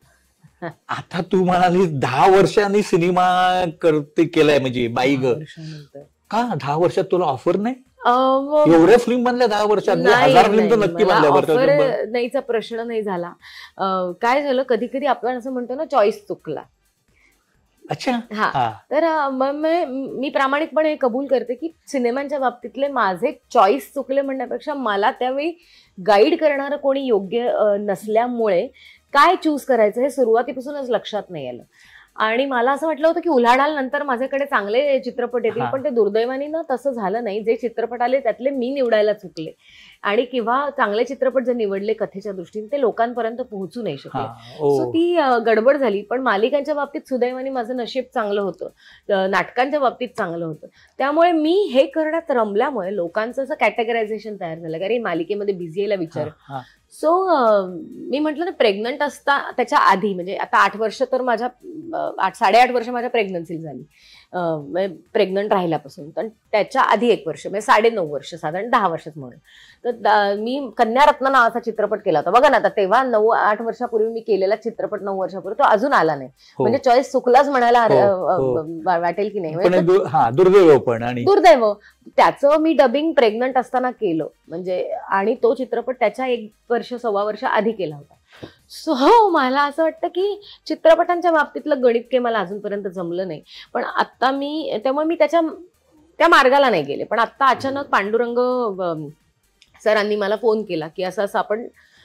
आता तू म्हणाली दहा वर्षांनी सिनेमा करते केलाय, म्हणजे बाई ग. वर्षानंतर का दहा वर्षात तुला ऑफर नाही? अं, मग- एवढ्या फिल्म बनल्या दहा वर्षात? नाही, हजार फिल्म तर नाही, नक्की मला बनल्या. ऑफर बरं नाहीचा प्रश्न नाही झाला. अं, काय झालं, कधी कधी आपण असं म्हणतो ना चॉईस चुकला. अच्छा. हा. हा. तर अं, मग मी मी प्रामाणिकपणे हे कबूल करते की सिनेमांच्या बाबतीतले माझे चॉईस चुकले म्हणण्यापेक्षा मला त्यावेळी गाईड करणारं कोणी योग्य अं, नसल्यामुळे काय चूज करायचं हे सुरुवातीपासूनच लक्षात नाही आलं. आणि मला असं वाटलं होतं की उलाढाल नंतर माझ्याकडे चांगले चित्रपट येतील, हा. पण ते दुर्दैवाने ना तसं झालं नाही. जे चित्रपट आले त्यातले मी निवडायला चुकले, आणि किंवा चांगले चित्रपट जे निवडले कथेच्या दृष्टीने ते लोकांपर्यंत पोहोचू नाही शकले. हा. ओ. सो ती अ, गडबड झाली. पण मालिकांच्या बाबतीत सुदैवाने माझं नशीब चांगलं होतं, अ, नाटकांच्या बाबतीत चांगलं होतं. त्यामुळे मी हे करण्यात रमल्यामुळे लोकांचं असं कॅटेगरायझेशन तयार झालं, कारण मालिकेमध्ये बिझी यायला विचार. हा. सो मी म्हटलं ना, प्रेग्नंट असता त्याच्या आधी, म्हणजे आता आठ वर्ष तर माझ्या अ, आठ साडेआठ वर्ष माझ्या प्रेग्नन्सीला झाली, प्रेग्नंट राहिल्यापासून. तर त्याच्या आधी एक वर्ष, म्हणजे साडे नऊ वर्ष, साधारण दहा वर्षच म्हणून. तर दा- मी कन्यारत्न नावाचा चित्रपट केला होता बघा ना. आता तेव्हा नऊ आठ वर्षापूर्वी मी केलेला चित्रपट नऊ वर्षापूर्वी तो अजून आला नाही. हो. म्हणजे चॉईस चुकलाच म्हणायला हो, अ, हो. अ, वाटेल की नाही. पण म्हणजे एक दु- हा दुर्दैव पण. आणि दुर्दैव त्याचं मी डबिंग प्रेग्नंट असताना केलं, म्हणजे, आणि तो चित्रपट त्याच्या एक वर्ष सव्वा वर्ष आधी केला होता. सो हो, मला असं वाटतं की चित्रपटांच्या बाबतीतलं गणित काही मला अजूनपर्यंत जमलं नाही. पण आता मी, त्यामुळे मी त्याच्या त्या मार्गाला नाही गेले. पण आता अचानक पांडुरंग अ, सरांनी मला फोन केला की असं असं आपण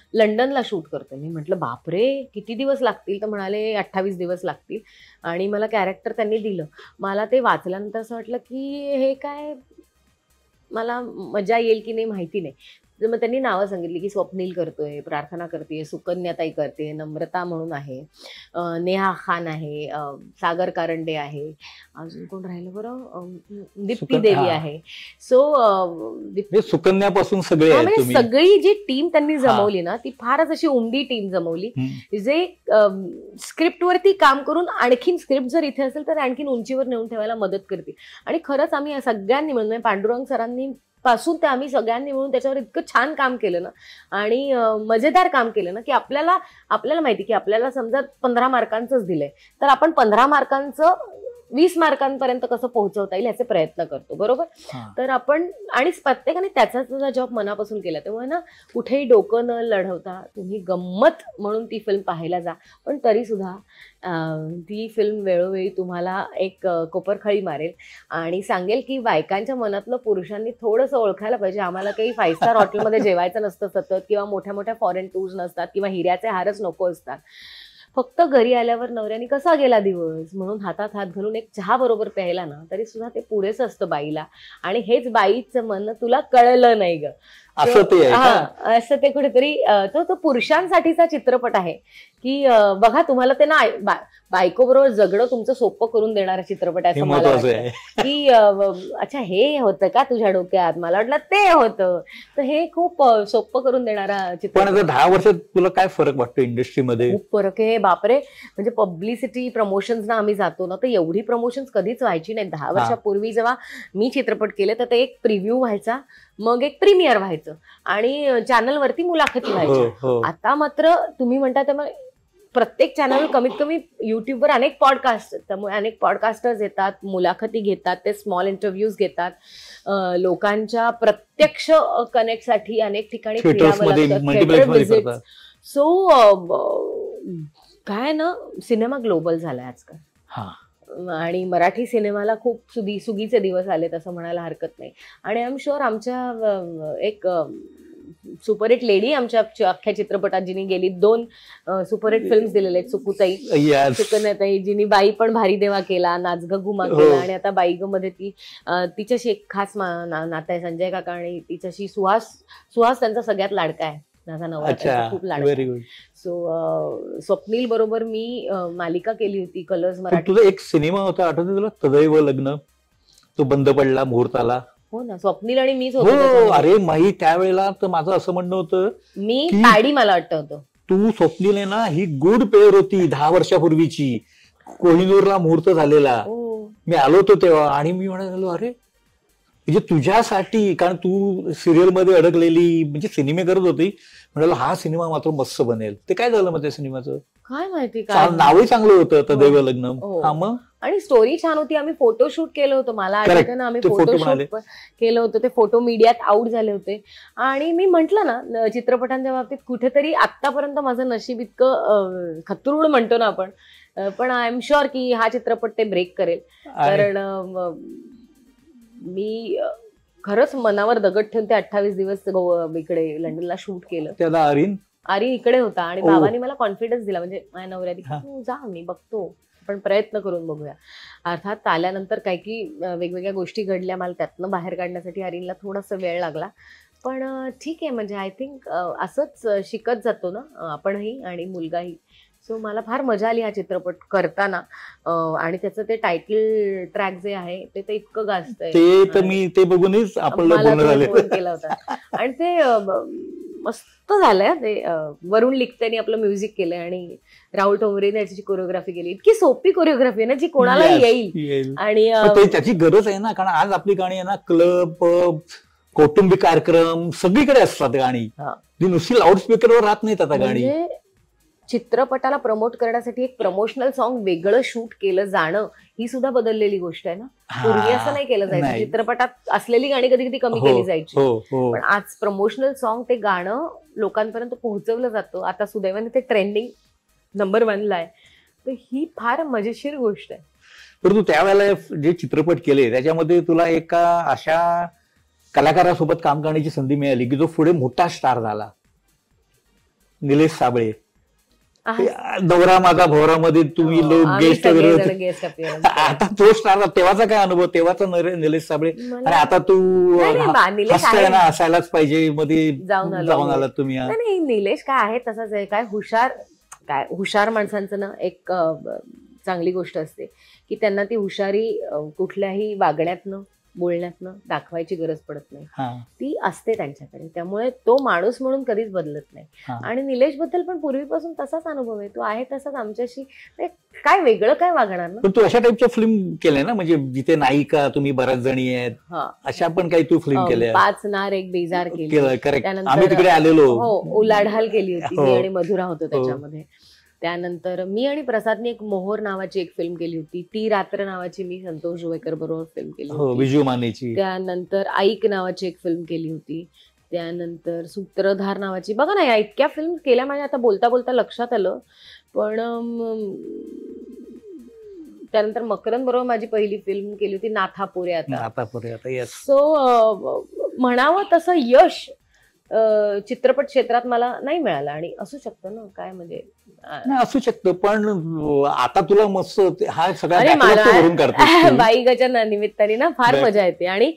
लंडनला शूट करते. मी म्हटलं बापरे किती दिवस लागतील, तर म्हणाले अठ्ठावीस दिवस लागतील. आणि मला कॅरेक्टर त्यांनी दिलं. मला ते वाचल्यानंतर असं वाटलं की हे काय मला मजा येईल की नाही माहिती नाही. तर मग त्यांनी नावं सांगितली की स्वप्नील करतोय, प्रार्थना करते, सुकन्याताई करते, नम्रता म्हणून आहे, नेहा खान आहे, सागर कारंडे आहे, अजून कोण राहिलं बरं, दीप्ती देवी आहे. सो सुकन्यापासून सगळे म्हणजे सगळी जी टीम त्यांनी जमवली ना ती फारच अशी उमदी टीम जमवली, जे स्क्रिप्टवरती काम करून आणखीन स्क्रिप्ट जर इथे असेल तर आणखीन उंचीवर नेऊन ठेवायला मदत करते. आणि खरंच आम्ही सगळ्यांनी मिळून पांडुरंग सरांनी पासून ते आम्ही सगळ्यांनी मिळून त्याच्यावर इतकं छान काम केलं ना आणि मजेदार काम केलं ना की आपल्याला आपल्याला माहिती की आपल्याला समजा पंधरा मार्कांचंच दिलंय तर आपण पंधरा मार्कांचं वीस मार्कांपर्यंत कसं पोहोचवता येईल याचे प्रयत्न करतो, बरोबर. तर आपण आणि प्रत्येकाने त्याचा त्याचा जॉब मनापासून केला. तेव्हा ना कुठेही डोकं न लढवता तुम्ही गंमत म्हणून ती फिल्म पाहायला जा, पण तरी सुद्धा ती फिल्म वेळोवेळी तुम्हाला एक कोपरखळी मारेल आणि सांगेल की बायकांच्या मनातलं पुरुषांनी थोडंसं ओळखायला पाहिजे. आम्हाला काही फाईव्ह स्टार हॉटेलमध्ये जेवायचं नसतं सतत, किंवा मोठ्या मोठ्या फॉरेन टूर्स नसतात, किंवा हिऱ्याचे हारच नको असतात. फक्त घरी आल्यावर नवऱ्याने कसा गेला दिवस म्हणून हातात हात घालून एक चहा बरोबर प्यायला ना तरी सुद्धा ते पुरेसं असतं बाईला. आणि हेच बाईचं म्हणणं तुला कळलं नाही ग, असं ते असं ते कुठेतरी तो तो पुरुषांसाठीचा चित्रपट आहे की बघा तुम्हाला ते ना बायको बरोबर जगणं तुमचं सोपं करून देणारा चित्रपट आहे असं मला वाटतं. की अच्छा हे होतं का तुझ्या डोक्यात, मला वाटलं ते होतं. तर हे खूप सोपं करून देणारा चित्रपट. पण दहा वर्षात तुला काय फरक वाटतो इंडस्ट्रीमध्ये? खूप फरक आहे बापरे. म्हणजे पब्लिसिटी प्रमोशन्स ना आम्ही जातो ना तर एवढी प्रमोशन्स कधीच व्हायची नाही. दहा वर्षापूर्वी जेव्हा मी चित्रपट केले तर ते एक प्रिव्ह्यू व्हायचा, मग एक प्रीमियर व्हायचं आणि चॅनलवरती मुलाखती व्हायच्या. आता मात्र तुम्ही म्हणता त्यामुळे प्रत्येक चॅनल कमीत कमी युट्यूबवर अनेक पॉडकास्ट, त्यामुळे अनेक पॉडकास्टर्स येतात, मुलाखती घेतात, ते स्मॉल इंटरव्ह्यूज घेतात, लोकांच्या प्रत्यक्ष कनेक्टसाठी अनेक ठिकाणी फिरावं लागतं. सो काय ना सिनेमा ग्लोबल झालाय आजकाल आणि मराठी सिनेमाला खूप सुगी सुगीचे दिवस आलेत असं म्हणायला हरकत नाही. आणि आय एम शुअर आमच्या एक सुपरहिट लेडी आमच्या अख्ख्या चित्रपटात जिने गेली दोन सुपरहिट फिल्म्स दिलेले आहेत, सुकुताई, सुकन्याताई, जिने बाई पण भारी देवा केला, नाचग घुमा केला, आणि आता बाई ग मध्ये ती तिच्याशी एक खास नातं आहे संजय काका, आणि तिच्याशी सुहास सुहास त्यांचा सगळ्यात लाडका आहे, माझा नवरा खूप लाडका. सो स्वप्नील बरोबर मी मालिका केली होती कलर्स मराठी. तुझा एक सिनेमा होता आठवतो तुला, तदैव लग्न, तो बंद पडला मुहूर्ताला. हो ना, स्वप्नील आणि मीच होतो. अरे माही त्यावेळेला तर माझं असं म्हणणं होतं मी ताडी, मला वाटतं होतं तू स्वप्नील आहे ना ही गुड पेअर होती दहा वर्षापूर्वीची, कोहिनूरला मुहूर्त झालेला. मी आलो होतो तेव्हा आणि मी म्हणालो अरे म्हणजे तुझ्यासाठी, कारण तू सिरियल मध्ये अडकलेली म्हणजे सिनेमे करत होती, म्हणालो हा सिनेमा मात्र मस्त बनेल. ते काय झालं मग त्या सिनेमाचं काय माहिती, काय नावही चांगलं होतं तदैव लग्न. हा मग आणि स्टोरी छान होती. आम्ही फोटोशूट केलं होतं, मला आठवतं ना आम्ही फोटोशूट केलं होतं. ते फोटो मीडियात आउट झाले होते. आणि मी म्हंटल ना चित्रपटांच्या बाबतीत कुठेतरी आतापर्यंत माझं नशीब इतकं खतरूड म्हणतो ना आपण, पण आय एम शुअर की हा चित्रपट ते ब्रेक करेल. कारण मी खरंच मनावर दगड ठेवून ते अठ्ठावीस दिवस इकडे लंडनला शूट केलं. त्याला अरिन अरिन इकडे होता आणि बाबांनी मला कॉन्फिडन्स दिला, म्हणजे माझ्या नवऱ्याने तू जा, मी बघतो, आपण प्रयत्न करून बघूया. अर्थात आल्यानंतर काही की वेगवेगळ्या गोष्टी घडल्या, मला त्यातनं बाहेर काढण्यासाठी अरिनला थोडासा वेळ लागला. पण ठीक आहे, म्हणजे आय थिंक असंच शिकत जातो ना आपणही आणि मुलगाही. सो मला फार मजा आली हा चित्रपट करताना. आणि त्याचं ते टायटल ट्रॅक जे आहे ते तर इतकं गाजतंय, ते तर मी ते बघूनच आपल्याला फोन केला होता. आणि ते मस्त झालंय ते. वरुण लिखतेने आपलं म्युझिक केलंय आणि राहुल ठोंबरेने याची कोरिओग्राफी केली. इतकी सोपी कोरिओग्राफी आहे ना जी कोणाला येईल. आणि त्याची गरज आहे ना, कारण आज आपली गाणी आहे ना क्लब, कौटुंबिक कार्यक्रम सगळीकडे असतात गाणी, जी नुसती लाऊडस्पीकरवर राहत नाहीत आता गाणी. चित्रपटाला प्रमोट करण्यासाठी एक प्रमोशनल सॉन्ग वेगळं शूट केलं जाणं ही सुद्धा बदललेली गोष्ट आहे ना. पूर्वी असं नाही केलं जायचं, चित्रपटात असलेली गाणी कधी कधी कमी केली जायची, पण आज प्रमोशनल सॉन्ग ते गाणं लोकांपर्यंत पोहोचवलं जातं. आता सुदैवाने ते ट्रेंडिंग नंबर वनला आहे. तर ही फार मजेशीर गोष्ट आहे. परंतु त्यावेळेला जे चित्रपट केले त्याच्यामध्ये तुला एका अशा कलाकारासोबत काम करण्याची संधी मिळाली की जो पुढे मोठा स्टार झाला. निलेश साबळे, दौरा माझा भोवरामध्ये तुम्ही लोक गेस्ट वगैरे, आता तो स्टार, तेव्हाचा काय अनुभव, तेव्हाचा निलेश साबळे, आणि आता तू हसताय ना, हसायलाच पाहिजे मध्ये जाऊन जाऊन आलात तुम्ही. नाही, निलेश काय आहे तसाच आहे, काय हुशार, काय हुशार माणसांचं ना एक चांगली गोष्ट असते की त्यांना ती हुशारी कुठल्याही वागण्यातनं बोलण्यातनं दाखवायची गरज पडत नाही, ती असते त्यांच्याकडे, त्यामुळे तो माणूस म्हणून कधीच बदलत नाही. आणि निलेश बद्दल पण पूर्वीपासून तसाच अनुभव आहे, तो आहे तसाच आमच्याशी, काय वेगळं काय वागणार ना. पण तू अशा टाईपच्या फिल्म केल्या ना, म्हणजे जिथे नायिका तुम्ही बऱ्याच जणी आहेत, अशा पण काही तू फिल्म केल्या? पाच नार एक बेजार केली, आम्ही तिकडे आलेलो, हो, उलाढाल केली होती मी आणि मधुरा होतो त्याच्यामध्ये. त्यानंतर मी आणि प्रसादने एक मोहोर नावाची एक फिल्म केली होती, ती रात्र नावाची मी संतोष जोवेकर बरोबर फिल्म केली होती, विजू मानेची. त्यानंतर ऐक नावाची एक फिल्म केली होती, त्यानंतर सूत्रधार नावाची, बघा ना या इतक्या फिल्म केल्या माझ्या आता बोलता बोलता लक्षात आलं. पण त्यानंतर मकरंद बरोबर माझी पहिली फिल्म केली होती नाथापुरे आता. नाथापुरे आता. सो म्हणावं तसं यश चित्रपट क्षेत्रात मला नाही मिळालं, आणि असू शकतं ना, काय म्हणजे असू शकतं, पण आता तुला मस्त हा सगळ्या बाई गच्या निमित्ताने ना फार मजा येते. आणि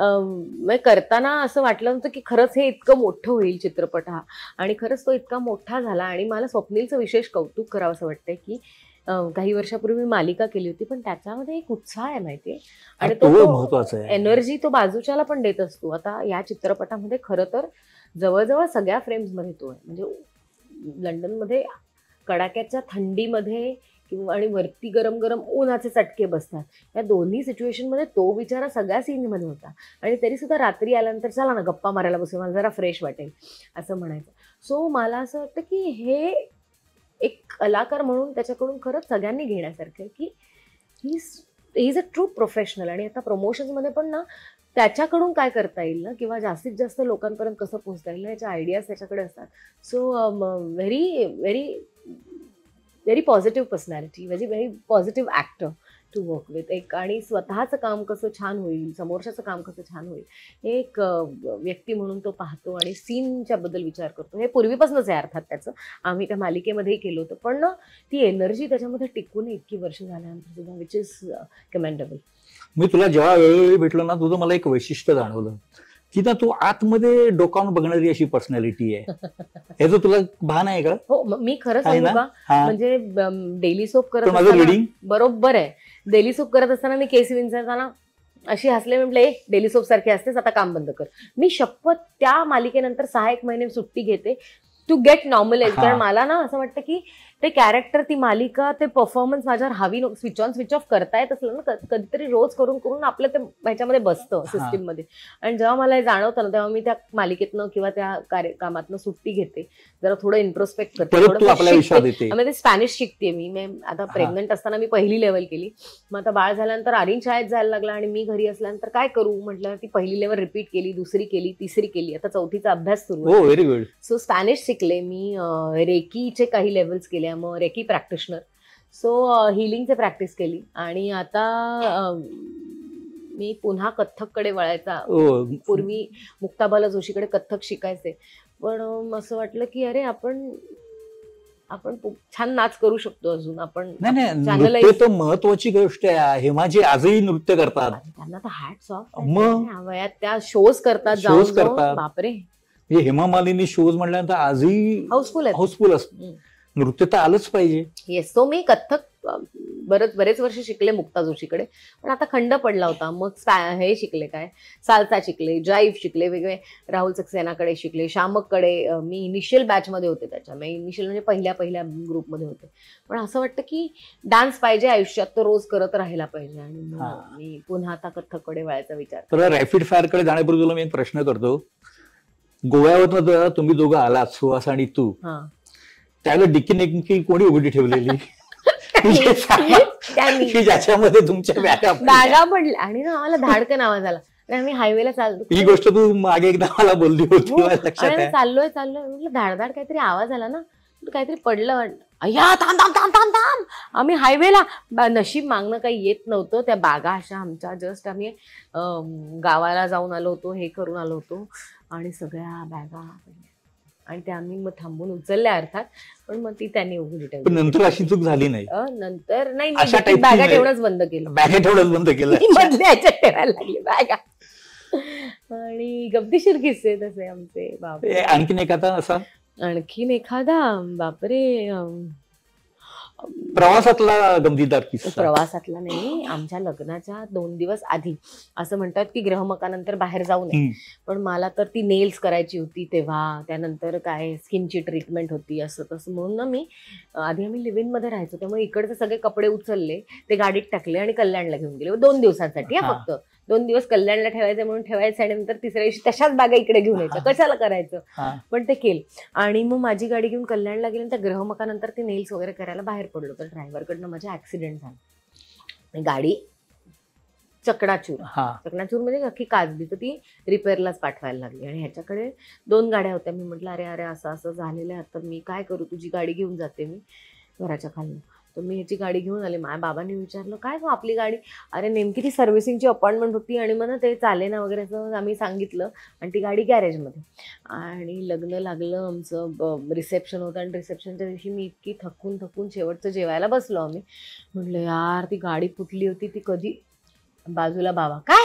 करताना असं वाटलं होतं की खरंच हे इतकं मोठं होईल चित्रपट हा, आणि खरंच तो इतका मोठा झाला. आणि मला स्वप्नीलचं विशेष कौतुक करावं असं वाटतंय की काही वर्षापूर्वी मी मालिका केली होती, पण त्याच्यामध्ये एक उत्साह आहे माहितीये, आणि तो महत्वाचा एनर्जी तो बाजूच्याला पण देत असतो. आता या चित्रपटामध्ये खरं तर जवळजवळ सगळ्या फ्रेम्स मध्ये तो आहे, म्हणजे लंडनमध्ये कडाक्याच्या थंडीमध्ये किंवा आणि वरती गरम गरम उन्हाचे चटके बसतात, या दोन्ही सिच्युएशन मध्ये तो बिचारा सगळ्या सीन मध्ये होता, आणि तरी सुद्धा रात्री आल्यानंतर चला ना गप्पा मारायला बसूया, मला जरा फ्रेश वाटेल असं म्हणायचं. सो मला असं वाटतं की हे एक कलाकार म्हणून त्याच्याकडून खरंच सगळ्यांनी घेण्यासारखं आहे की ही he is a true professional. आणि आता प्रमोशन्स मध्ये पण ना त्याच्याकडून काय करता येईल ना, किंवा जास्तीत जास्त लोकांपर्यंत कसं पोहोचता येईल ना, याच्या आयडियाज त्याच्याकडे असतात. So very very very positive personality, very very positive actor to work with. एक आणि स्वतःचं काम कसं छान होईल, समोरच्याचं काम कसं छान होईल, हे एक व्यक्ती म्हणून तो पाहतो आणि सीनच्या बद्दल विचार करतो. हे पूर्वीपासूनच आहे अर्थात त्याचं, आम्ही त्या मालिकेमध्येही केलं होतं, पण ना ती एनर्जी त्याच्यामध्ये टिकून इतकी वर्ष झाल्यानंतर सुद्धा, विच इज कमेंडेबल. मी तुला जेव्हा वेळोवेळी भेटलो ना, तुझं मला एक वैशिष्ट्य जाणवलं की ना तू आतमध्ये डोकावून बघणारी अशी पर्सनॅलिटी आहे. ह्याचं तुला भान आहे का? हो, मी खरं सांगू का, म्हणजे डेली सोप करत असताना बरोबर आहे, डेली सोप करत असताना मी केस विंचरताना अशी हसले, म्हटलं ए डेली सोप सारखी असतेस, आता काम बंद कर. मी शपथ त्या मालिकेनंतर सहा एक महिने सुट्टी घेते टू गेट नॉर्मलाइज, कारण मला ना असं वाटतं की ते कॅरेक्टर, ती मालिका, ते परफॉर्मन्स माझ्यावर हवी, स्विच ऑन स्विच ऑफ करता येत असलं ना, कधीतरी रोज करून करून आपलं ते ह्याच्यामध्ये बसतं सिस्टीम मध्ये. आणि जेव्हा मला हे जाणवतं ना, तेव्हा मी त्या मालिकेतनं किंवा त्या कार्यक्रमातनं सुट्टी घेते, जरा थोडं इंट्रोस्पेक्ट करते. ते स्पॅनिश शिकते मी. आता प्रेग्नंट असताना मी पहिली लेवल केली, मग आता बाळ झाल्यानंतर आर्यन शाळेत जायला लागला आणि मी घरी असल्यानंतर काय करू म्हटलं, ती पहिली लेवल रिपीट केली, दुसरी केली, तिसरी केली, आता चौथीचा अभ्यास सुरू आहे. Very good. सो स्पॅनिश शिकले मी, रेकीचे काही लेवल्स केले, मग रेकी प्रॅक्टिशनर, सो हिलिंगचे प्रॅक्टिस केली, आणि आता मी पुन्हा कथ्थककडे वळायचा. पूर्वी मुक्ताबाला जोशीकडे कथ्थक शिकायचे, पण असं वाटलं की अरे आपण आपण छान नाच करू शकतो अजून. आपण महत्वाची गोष्ट आहे. हेमाजी आजही नृत्य करतात, त्यांना तर हॅट्स ऑफ. मग वयात त्या शोज करतात, शोज करतात. बापरे, हेमा मालिनी शोज म्हटल्यानंतर आजही हाऊसफुल आहे, हाऊसफुल असतं. नृत्य तर आलंच पाहिजे. येस. तो मी कथ्थक बरेच बरेच वर्ष शिकले मुक्ता जोशीकडे, पण आता खंड पडला होता. मग हे शिकले, काय साल्सा शिकले, जाईव शिकले, वेगळे राहुल सक्सेनाकडे शिकले, शामककडे. मी इनिशियल बॅच मध्ये होते त्याच्या, मी इनिशियल म्हणजे पहिल्या पहिल्या ग्रुपमध्ये होते. पण असं वाटतं की डान्स पाहिजे आयुष्यात, तो रोज करत राहायला पाहिजे, आणि मी पुन्हा आता कथ्थककडे वळायचा विचार. तर रॅपिड फायरकडे जाण्यापूर्वी तुला मी एक प्रश्न करतो. गोव्यावर तुम्ही दोघं आलात, सुहास आणि तू, त्यावेळेला डिक्की नेमकी कोणी उघडी ठेवलेली ज्याच्यामध्ये तुमच्या बॅगा बॅगा पडल्या, आणि ना आम्हाला धाडकन आवाज आला. आम्ही हायवेला चालतो, ही गोष्ट तू मागे एकदा मला बोलली होती, चाललोय चाललोय म्हटलं धाडधाड काहीतरी आवाज आला ना, काहीतरी पडलं, अय्या थांब थांब थांब थांब थांब. आम्ही हायवेला, नशीब मागणं काही येत नव्हतं, त्या बागा अशा आमच्या, जस्ट आम्ही गावाला जाऊन आलो होतो, हे करून आलो होतो, आणि सगळ्या बॅगा आणि ते आम्ही मग थांबून उचलल्या अर्थात, पण मग ती त्यांनी उघडी पण ठेवली. नंतर अशी चूक झाली नाही. अ, नंतर नाही, अशा मी type ची बॅगा नाही. ठेवणंच बंद केलं. बॅगा ठेवणंच बंद केलं. मी मधल्या ह्याच्यात ठेवायला लागली बॅगा. आणि गमतीशीर किस्से तसे आमचे. बापरे. ए, आणखीन एखादा असा आणखीन एखादा, बापरे, अं, प्रवासातला गमतीदार किस्सा? प्रवासातला नाही, आमच्या लग्नाच्या दोन दिवस आधी असं म्हणतात की ग्रहमकानंतर बाहेर जाऊ नये, हम्म. पण मला तर ती नेल्स करायची होती तेव्हा, त्यानंतर काय स्किनची ट्रीटमेंट होती, असं तसं म्हणून ना मी आधी आम्ही लिव्ह इन मध्ये राहायचो, त्यामुळे इकडचे सगळे कपडे उचलले, ते गाडीत टाकले आणि कल्याणला घेऊन गेले दोन दिवसांसाठी. हा, हा. फक्त दोन दिवस कल्याणला ठेवायचे म्हणून ठेवायचे आणि नंतर तिसऱ्या दिवशी तशाच बॅगा इकडे घेऊन यायच्या, कशाला करायचं, हा. पण ते केलं. आणि मग माझी गाडी घेऊन कल्याणला गेली, त्या ग्रहमकानंतर ते नेल्स वगैरे करायला बाहेर पडलो, तर ड्रायव्हरकडनं माझा ऍक्सिडेंट झाला. गाडी चकडाचूर, हा. चकडाचूर म्हणजे अख्खी काचबी, तर ती रिपेअरलाच पाठवायला लागली. आणि ह्याच्याकडे दोन गाड्या होत्या. मी म्हटलं अरे अरे असं असं झालेलं आहे, आता मी काय करू, तुझी गाडी घेऊन जाते मी घराच्या खाली. तर मी ह्याची गाडी घेऊन आले. माझ्या बाबांनी विचारलं काय गं आपली गाडी, अरे नेमकी ती सर्व्हिसिंगची अपॉइंटमेंट होती आणि मग ते चाले ना वगैरे असं आम्ही सांगितलं, आणि ती गाडी गॅरेजमध्ये. आणि लग्न लागलं आमचं, रिसेप्शन होतं, आणि रिसेप्शनच्या दिवशी मी इतकी थकून थकून शेवटचं जेवायला बसलो आम्ही. म्हटलं यार ती गाडी फुटली होती, ती कधी, बाजूला बाबा काय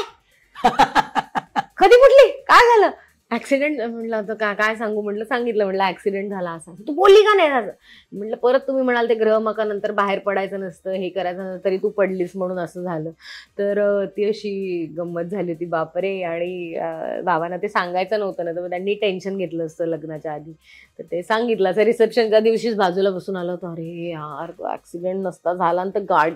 कधी फुटली, काय झालं, ऍक्सिडेंट. म्हटलं तर का काय सांगू, म्हटलं सांगितलं, म्हटलं ऍक्सिडेंट झाला असा. तू बोलली का नाही झालं, म्हटलं परत तुम्ही म्हणाल ते ग्रहमकानंतर बाहेर पडायचं नसतं, हे करायचं नसतं, तरी तू पडलीस म्हणून असं झालं. तर ती अशी गंमत झाली होती, बापरे. आणि बाबांना ते सांगायचं नव्हतं ना, तर त्यांनी टेन्शन घेतलं असतं लग्नाच्या आधी, तर ते सांगितलं असं. रिसेप्शनच्या दिवशीच बाजूला बसून आलं होतं, अरे यार ऍक्सिडेंट नसता झाला, आणि तर गाड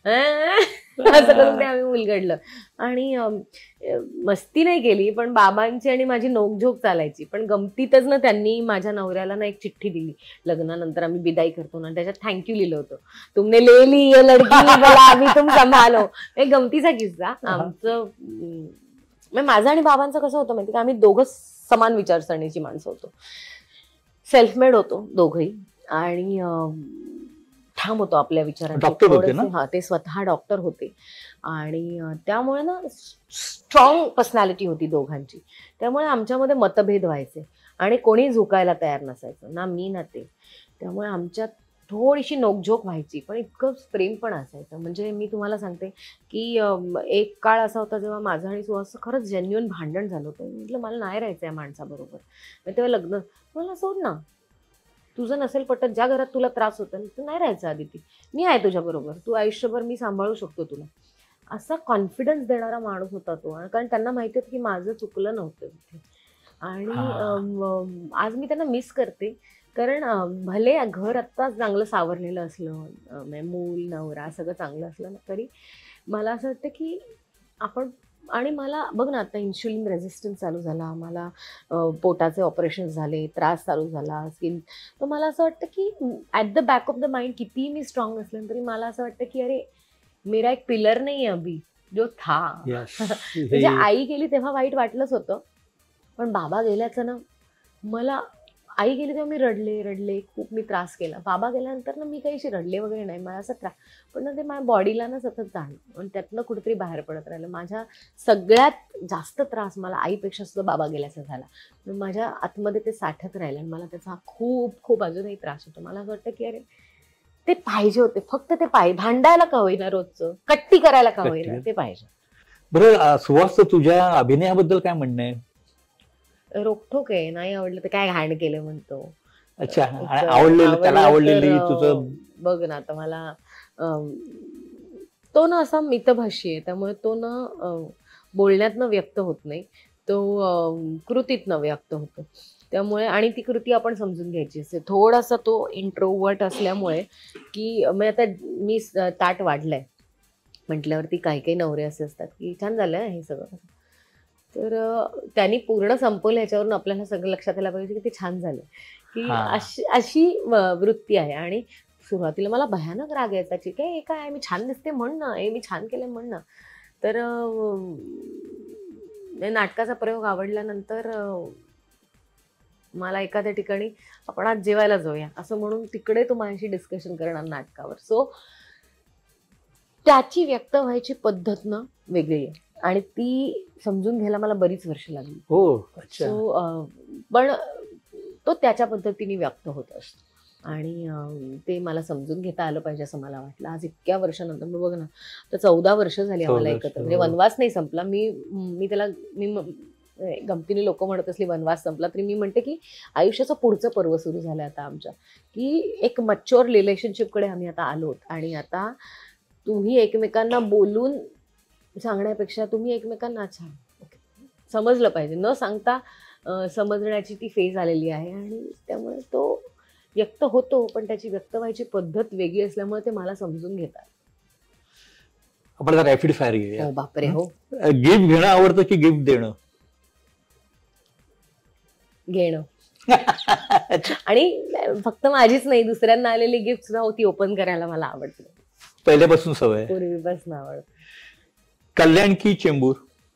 असं करून ते आम्ही उलगडलं. आणि मस्ती नाही केली, पण बाबांची आणि माझी नोकझोक चालायची. पण गमतीतच ना त्यांनी माझ्या नवऱ्याला ना एक चिठ्ठी दिली लग्नानंतर, आम्ही बिदाई करतो ना, त्याच्यात थँक्यू लिहिलं होतं, तुमने ले ली ये लडकी मला अभी तुम संभालो. हे गमतीचा किस्सा आमचं. माझं आणि बाबांचं कसं होतं माहिती का, आम्ही दोघं समान विचारसरणीची माणसं होतो, सेल्फमेड होतो दोघंही, आणि ठाम होतो आपल्या विचारांचे. डॉक्टर होते ना? हा, ते स्वतः डॉक्टर होते, आणि त्यामुळे ना स्ट्रॉंग पर्सनॅलिटी होती दोघांची. त्यामुळे आमच्यामध्ये मतभेद व्हायचे, आणि कोणी झुकायला तयार नसायचं, ना मी ना ते. त्यामुळे आमच्यात थोडीशी नोकझोक व्हायची, पण इतकं प्रेम पण असायचं. म्हणजे मी तुम्हाला सांगते की एक काळ असा होता जेव्हा माझं आणि सुहासचं खरंच जेन्युइन भांडण झालं होतं. म्हटलं मला नाही राहायचं या माणसाबरोबर. तेव्हा लग्न, मला सोड ना, तुझं नसेल पटत, ज्या घरात तुला त्रास होता तू नाही राहायचं आदिती, मी आहे तुझ्याबरोबर, तू आयुष्यभर मी सांभाळू शकतो तुला, असा कॉन्फिडन्स देणारा माणूस होता तो. कारण त्यांना माहिती होतं की माझं चुकलं नव्हतं तिथे. आणि आज मी त्यांना मिस करते, कारण भले घर आत्ता चांगलं सावरलेलं असलं, मूल नवरा सगळं चांगलं असलं ना, तरी मला असं वाटतं की आपण, आणि मला बघ ना आता इन्शुलिन रेझिस्टन्स चालू झाला, मला पोटाचे ऑपरेशन झाले, त्रास चालू झाला स्किन, तर मला असं वाटतं की at the back of the mind कितीही मी स्ट्रॉंग असलं तरी मला असं वाटतं की अरे मेरा एक पिलर नाही आहे अभी जो था. म्हणजे आई गेली तेव्हा वाईट वाटलंच होतं, पण बाबा गेल्याचं ना, मला आई गेली तेव्हा मी रडले रडले खूप, मी त्रास केला. बाबा गेल्यानंतर ना मी काहीशी रडले वगैरे नाही, मला असं त्रास, पण ना ते माझ्या बॉडीला ना सतत जाणं, आणि त्यातनं कुठेतरी बाहेर पडत राहिलं. माझ्या सगळ्यात जास्त त्रास मला आईपेक्षा सुद्धा बाबा गेल्याचा झाला. माझ्या आतमध्ये ते साठत राहिलं, आणि मला त्याचा खूप खूप अजूनही त्रास होतो. मला असं वाटतं की अरे ते पाहिजे होते, फक्त ते पाहिजे, भांडायला का होईना, रोजचं कट्टी करायला का होईना, ते पाहिजे. बरं सुहास, तुझ्या अभिनयाबद्दल काय म्हणणं आहे? रोखोक आहे, नाही आवडलं तर काय घाण केलं म्हणतो. अच्छा, आवडलेलं त्याला आवडलेली तुझं बघ ना. आता मला तो ना असा मितभाषी आहे, त्यामुळे तो ना बोलण्यातनं व्यक्त होत नाही, तो कृतीतनं व्यक्त होतो. त्यामुळे, आणि ती कृती आपण समजून घ्यायची असते. थोडासा तो इंट्रोवर्ट असल्यामुळे, की मी आता मी ताट वाढलंय म्हटल्यावरती काही काही नवरे असे असतात की छान झालं हे सगळं, तर त्यांनी पूर्ण संपवलं ह्याच्यावरून आपल्याला सगळं लक्षात यायला पाहिजे की ते छान झालं, की अशी अशी वृत्ती आहे. आणि सुरुवातीला मला भयानक राग यायचा, ठीक आहे हे काय, मी छान दिसते म्हण ना, हे मी छान केलं म्हण ना. तर नाटकाचा प्रयोग आवडल्यानंतर मला एखाद्या ठिकाणी आपण आज जेवायला जाऊया असं म्हणून तिकडे तो माझ्याशी डिस्कशन करणार नाटकावर. सो त्याची व्यक्त व्हायची पद्धत ना वेगळी आहे, आणि ती समजून घ्यायला मला बरीच वर्ष लागली. हो, सो पण तो त्याच्या पद्धतीने व्यक्त होत असतो. आणि ते मला समजून घेता आलं पाहिजे असं मला वाटलं. आज इतक्या वर्षानंतर मी बघ ना, तर चौदा वर्ष झाली आम्हाला एकत्र. म्हणजे वनवास नाही संपला. मी मी त्याला मी गमतीने लोक म्हणत असली वनवास संपला, तरी मी म्हणते की आयुष्याचं पुढचं पर्व सुरू झालं आता आमच्या, की एक मच्युअर रिलेशनशिपकडे आम्ही आता आलोत. आणि आता तुम्ही एकमेकांना बोलून सांगण्यापेक्षा तुम्ही एकमेकांना छान ओके समजलं पाहिजे, न सांगता समजण्याची ती फेज आलेली आहे. आणि त्यामुळे तो व्यक्त होतो, पण त्याची व्यक्त व्हायची पद्धत वेगळी असल्यामुळे ते मला समजून घेतात. आपण रॅपिड फायर घेऊया. बापरे हो. गिफ्ट घेणं आवडतं की गिफ्ट देणं? घेणं. आणि फक्त माझीच नाही, दुसऱ्यांना आलेली गिफ्ट सुद्धा होती ओपन करायला मला आवडते. पहिल्यापासून सवय? पूर्वीपासून आवड. कल्याण की चेंबूर?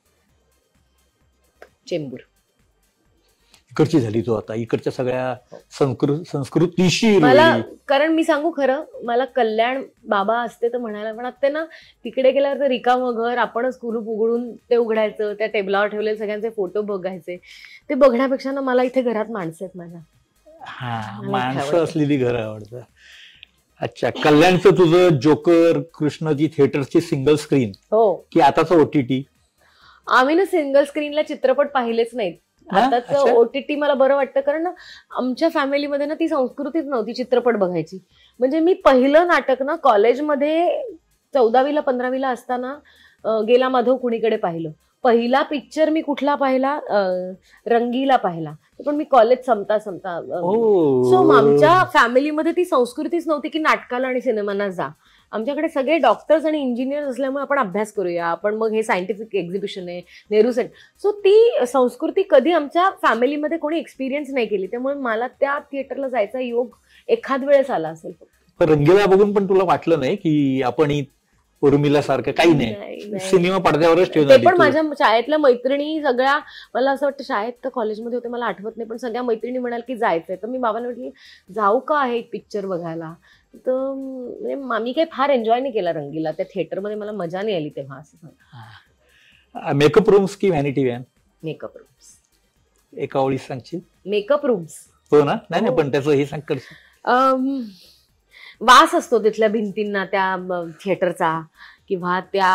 चेंबूर. इकडची झाली तू आता, इकडच्या सगळ्या संस्कृत संस्कृतीशी मला, कारण मी सांगू खरं, मला कल्याण बाबा असते तर म्हणायला, पण आता ना तिकडे गेल्यावर तर रिकामं घर, आपणच कुलूप उघडून ते उघडायचं, त्या टेबलावर ठेवलेले सगळ्यांचे फोटो बघायचे, ते बघण्यापेक्षा ना मला इथे घरात माणसं आहेत माझ्या. हा, माणसं असलेली घरं आवडतात. अच्छा, कल्याणचं तुझं जोकर कृष्णजी थिएटरची सिंगल स्क्रीन हो की आताचं ओटीटी? आम्ही ना सिंगल स्क्रीनला चित्रपट पाहिलेच नाहीत. आताच ओटीटी मला बरं वाटतं, कारण आमच्या फॅमिलीमध्ये ना ती संस्कृतीच नव्हती चित्रपट बघायची. म्हणजे मी पहिलं नाटक ना कॉलेजमध्ये चौदावीला पंधरावीला असताना गेला माधव कुणीकडे पाहिलं. पहिला पिक्चर मी कुठला पाहिला? रंगीला पाहिला, पण मी कॉलेज संपता संपता. सो आमच्या फॅमिलीमध्ये ती संस्कृतीच नव्हती की नाटकाला आणि सिनेमांना जा. आमच्याकडे सगळे डॉक्टर्स आणि इंजिनियर्स असल्यामुळे आपण अभ्यास करूया, आपण मग हे सायंटिफिक एक्झिबिशन आहे, नेहरू सेंटर. सो ती संस्कृती कधी आमच्या फॅमिलीमध्ये कोणी एक्सपिरियन्स नाही केली, त्यामुळे मला त्या थिएटरला जायचा योग एखाद वेळेस आला असेल. रंगीला बघून पण तुला वाटलं नाही की आपण उर्मिला सारखं? काही नाही, सिनेमा पडद्यावरच ठेवून. ते पण माझ्या शाळेतल्या मैत्रिणी सगळ्या, मला असं वाटतं शाळेत तर कॉलेजमध्ये होते मला आठवत नाही, पण सगळ्या मैत्रिणी म्हणाल की जायचंय, तर मी बाबांना म्हटली जाऊ का आहे एक पिक्चर बघायला. तर म्हणजे मी काही फार एन्जॉय नाही केला रंगीला, त्या थिएटरमध्ये मला मजा नाही आली तेव्हा. असं सांग. मेकअप रूम्स की व्हॅनिटी व्हॅन? Makeup rooms. एका ओळीत सांगशील? Makeup rooms. हो ना? नाही नाही, पण त्याचं हे सांग करशील. वास असतो तिथल्या भिंतींना त्या थिएटरचा, किंवा त्या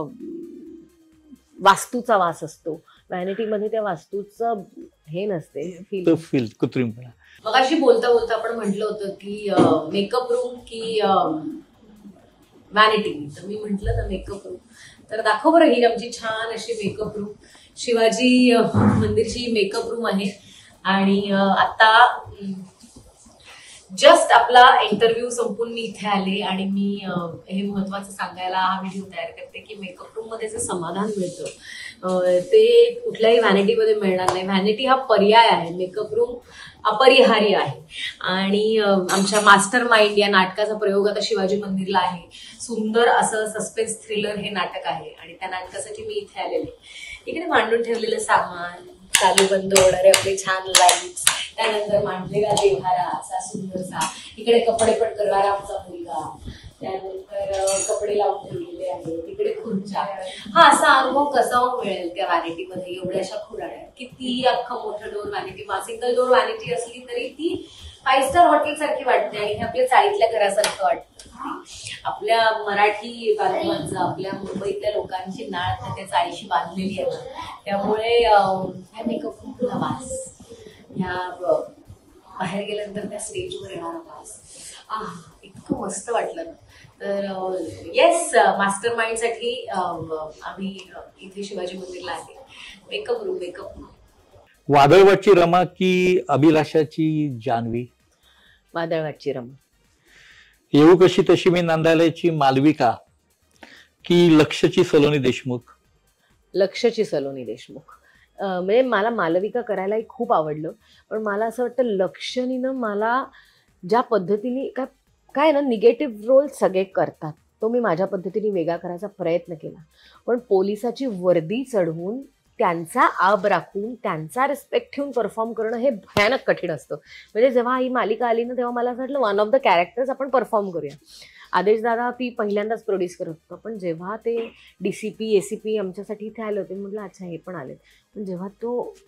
वास्तूचा वास असतो. व्हॅनिटीमध्ये त्या वास्तूचं हे नसते, फील फील कृत्रिमपणा. मग अशी बोलता बोलता आपण म्हटलं होतं की मेकअप रूम की व्हॅनिटी, तर मी म्हटलं ना मेकअप रूम. तर दाखव बरं ही आमची छान अशी मेकअप रूम, शिवाजी मंदिरची मेकअप रूम आहे. आणि आता जस्ट आपला इंटरव्ह्यू संपून मी इथे आले आणि मी हे महत्वाचं सांगायला हा व्हिडिओ तयार करते की मेकअप रूम मध्ये जे समाधान मिळतं ते कुठल्याही व्हॅनिटीमध्ये मिळणार नाही. व्हॅनिटी हा पर्याय आहे, मेकअप रूम अपरिहार्य आहे. आणि आमच्या मास्टर माइंड या नाटकाचा प्रयोग आता शिवाजी मंदिरला आहे. सुंदर असं सस्पेन्स थ्रिलर हे नाटक आहे आणि त्या नाटकासाठी मी इथे आलेले. इकडे मांडून ठेवलेलं सामान, चालू बंद होणारे आपले छान लाईट्स, त्यानंतर मांडलेला देव्हारा असा सुंदरसा, इकडे कपडे पण करणारा आमचा मुलगा, त्यानंतर कपडे लावून ठेवलेले आहेत, तिकडे खुर्च्या. हा असा अनुभव कसा मिळेल त्या व्हॅनिटीमध्ये, एवढ्याशा खुराड्या, किती अख्खं मोठं door vanity, single door vanity असली तरी ती फाईव्ह स्टार हॉटेल सारखी वाटते आणि हे आपल्या चाळीतल्या घरासारखं वाटतं. आपल्या मराठी बांधवांचं, आपल्या मुंबईतल्या लोकांची नाळ त्या चाळीशी बांधलेली आहे, त्यामुळे ह्या मेकअप रूमचा वास, ह्या बाहेर गेल्यानंतर त्या स्टेजवर येणारा वास, आ इतकं मस्त वाटलं ना. तर येस, मास्टर माइंड साठी आम्ही इथे शिवाजी मंदिरला आहे. Makeup room, makeup room. वादळवाटची रमा की अभिलाषाची जान्हवी? वादळवाटची रमा. येऊ कशी तशी मी नांदायलाची मालविका की लक्षची सलोनी देशमुख? लक्षची सलोनी देशमुख. म्हणजे मला मालविका करायलाही खूप आवडलं, पण मला असं वाटतं लक्षणीनं मला ज्या पद्धतीने काय काय ना निगेटिव्ह रोल सगळे करतात, तो मी माझ्या पद्धतीने वेगळा करायचा प्रयत्न केला. पण पोलिसाची वर्दी चढवून त्यांचा आब राखून त्यांचा रिस्पेक्ट ठेवून परफॉर्म करणं हे भयानक कठीण असतं. म्हणजे जेव्हा ही मालिका आली ना तेव्हा मला असं वाटलं वन ऑफ द कॅरेक्टर्स आपण परफॉर्म करूया. आदेश दादा ती पहिल्यांदाच प्रोड्यूस करत होतं, पण जेव्हा ते D C P A C P आमच्यासाठी इथे आले होते म्हटलं अच्छा हे पण आले. पण जेव्हा तो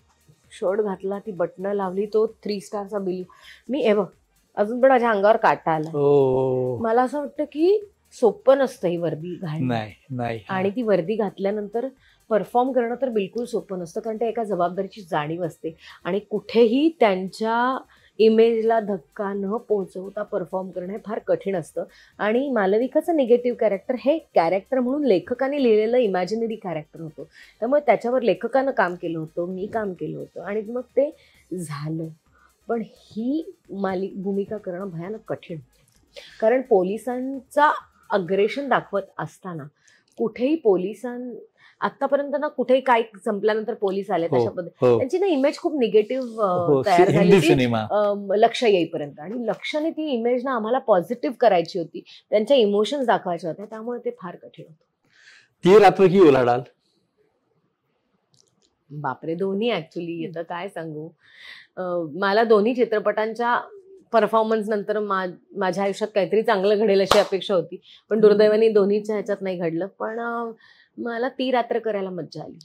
शर्ट घातला, ती बटणं लावली, तो थ्री स्टारचा बिल. मी हे बघ अजून पण माझ्या अंगावर काटा आला. मला असं वाटतं की सोपं नसतं ही वर्दी घालणं. नाही नाही आणि ती वर्दी घातल्यानंतर परफॉर्म करणं तर बिलकुल सोपं नसतं, कारण ते एका जबाबदारीची जाणीव असते आणि कुठेही त्यांच्या इमेजला धक्का न पोहोचवता परफॉर्म करणं हे फार कठीण असतं. आणि मालविकाचं निगेटिव्ह कॅरेक्टर हे कॅरेक्टर म्हणून लेखकाने लिहिलेलं इमॅजिनरी कॅरेक्टर होतं, त्यामुळे त्याच्यावर लेखकानं काम केलं होतं, मी काम केलं होतं आणि मग ते झालं. पण ही माली भूमिका करणं भयानक कठीण होतं, कारण पोलिसांचा अग्रेशन दाखवत असताना कुठेही पोलिसां आतापर्यंत ना कुठेही काय संपल्यानंतर पोलीस आले तशा पद्धतीने त्यांची ना इमेज खूप निगेटिव्ह तयार झाली लक्ष येईपर्यंत. आणि लक्षने ती इमेज ना आम्हाला पॉझिटिव्ह करायची होती, त्यांच्या इमोशन्स दाखवायच्या होत्या, त्यामुळे ते फार कठीण होतं. ती रात्र की ओलाडाल? बापरे, दोन्ही ऍक्च्युली. येतं काय सांगू, मला दोन्ही चित्रपटांच्या परफॉर्मन्स नंतर मा माझ्या आयुष्यात काहीतरी चांगलं घडेल अशी अपेक्षा होती, पण दुर्दैवाने दोन्हीच्या ह्याच्यात नाही घडलं. पण मला ती रात्र करायला मज्जा आली.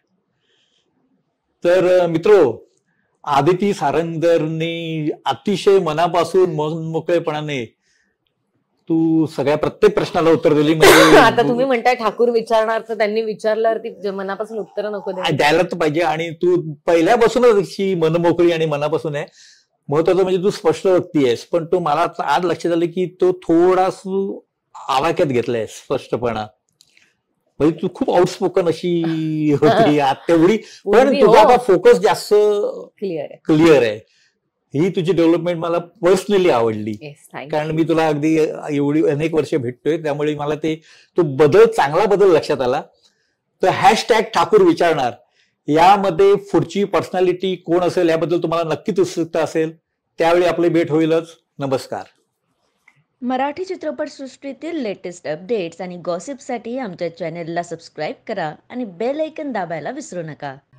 तर मित्रो, आदिती सारंगधरनी अतिशय मनापासून मनमोकळेपणाने तू सगळ्या प्रत्येक प्रश्नाला उत्तर दिली. म्हणजे आता तुम्ही म्हणताय ठाकूर विचारणार, तर त्यांनी विचारल्यावरती मनापासून उत्तर नको द्यायला तर पाहिजे. आणि तू पहिल्यापासूनच अशी मनमोकळी आणि मनापासून आहे. महत्वाचं म्हणजे तू स्पष्ट व्यक्ती आहेस, पण तो मला आज लक्षात आलं की तो थोडासा आवाक्यात घेतलाय स्पष्टपणा. म्हणजे तू खूप आउटस्पोकन अशी होती तेवढी, पण तुझा आता फोकस जास्त क्लिअर आहे क्लिअर आहे. ही तुझी डेव्हलपमेंट मला पर्सनली आवडली, कारण मी तुला अगदी एवढी अनेक वर्ष भेटतोय, त्यामुळे मला ते तो बदल, चांगला बदल लक्षात आला. तर हॅशटॅग ठाकूर विचारणार यामध्ये पुढची पर्सनॅलिटी कोण असेल याबद्दल तुम्हाला नक्कीच उत्सुकता असेल. त्यावेळी आपली भेट होईलच. नमस्कार. मराठी चित्रपटसृष्टीतील लेटेस्ट अपडेट्स आणि गॉसिपसाठी आमच्या चॅनेलला सबस्क्राईब करा आणि बेल आयकॉन दाबायला विसरू नका.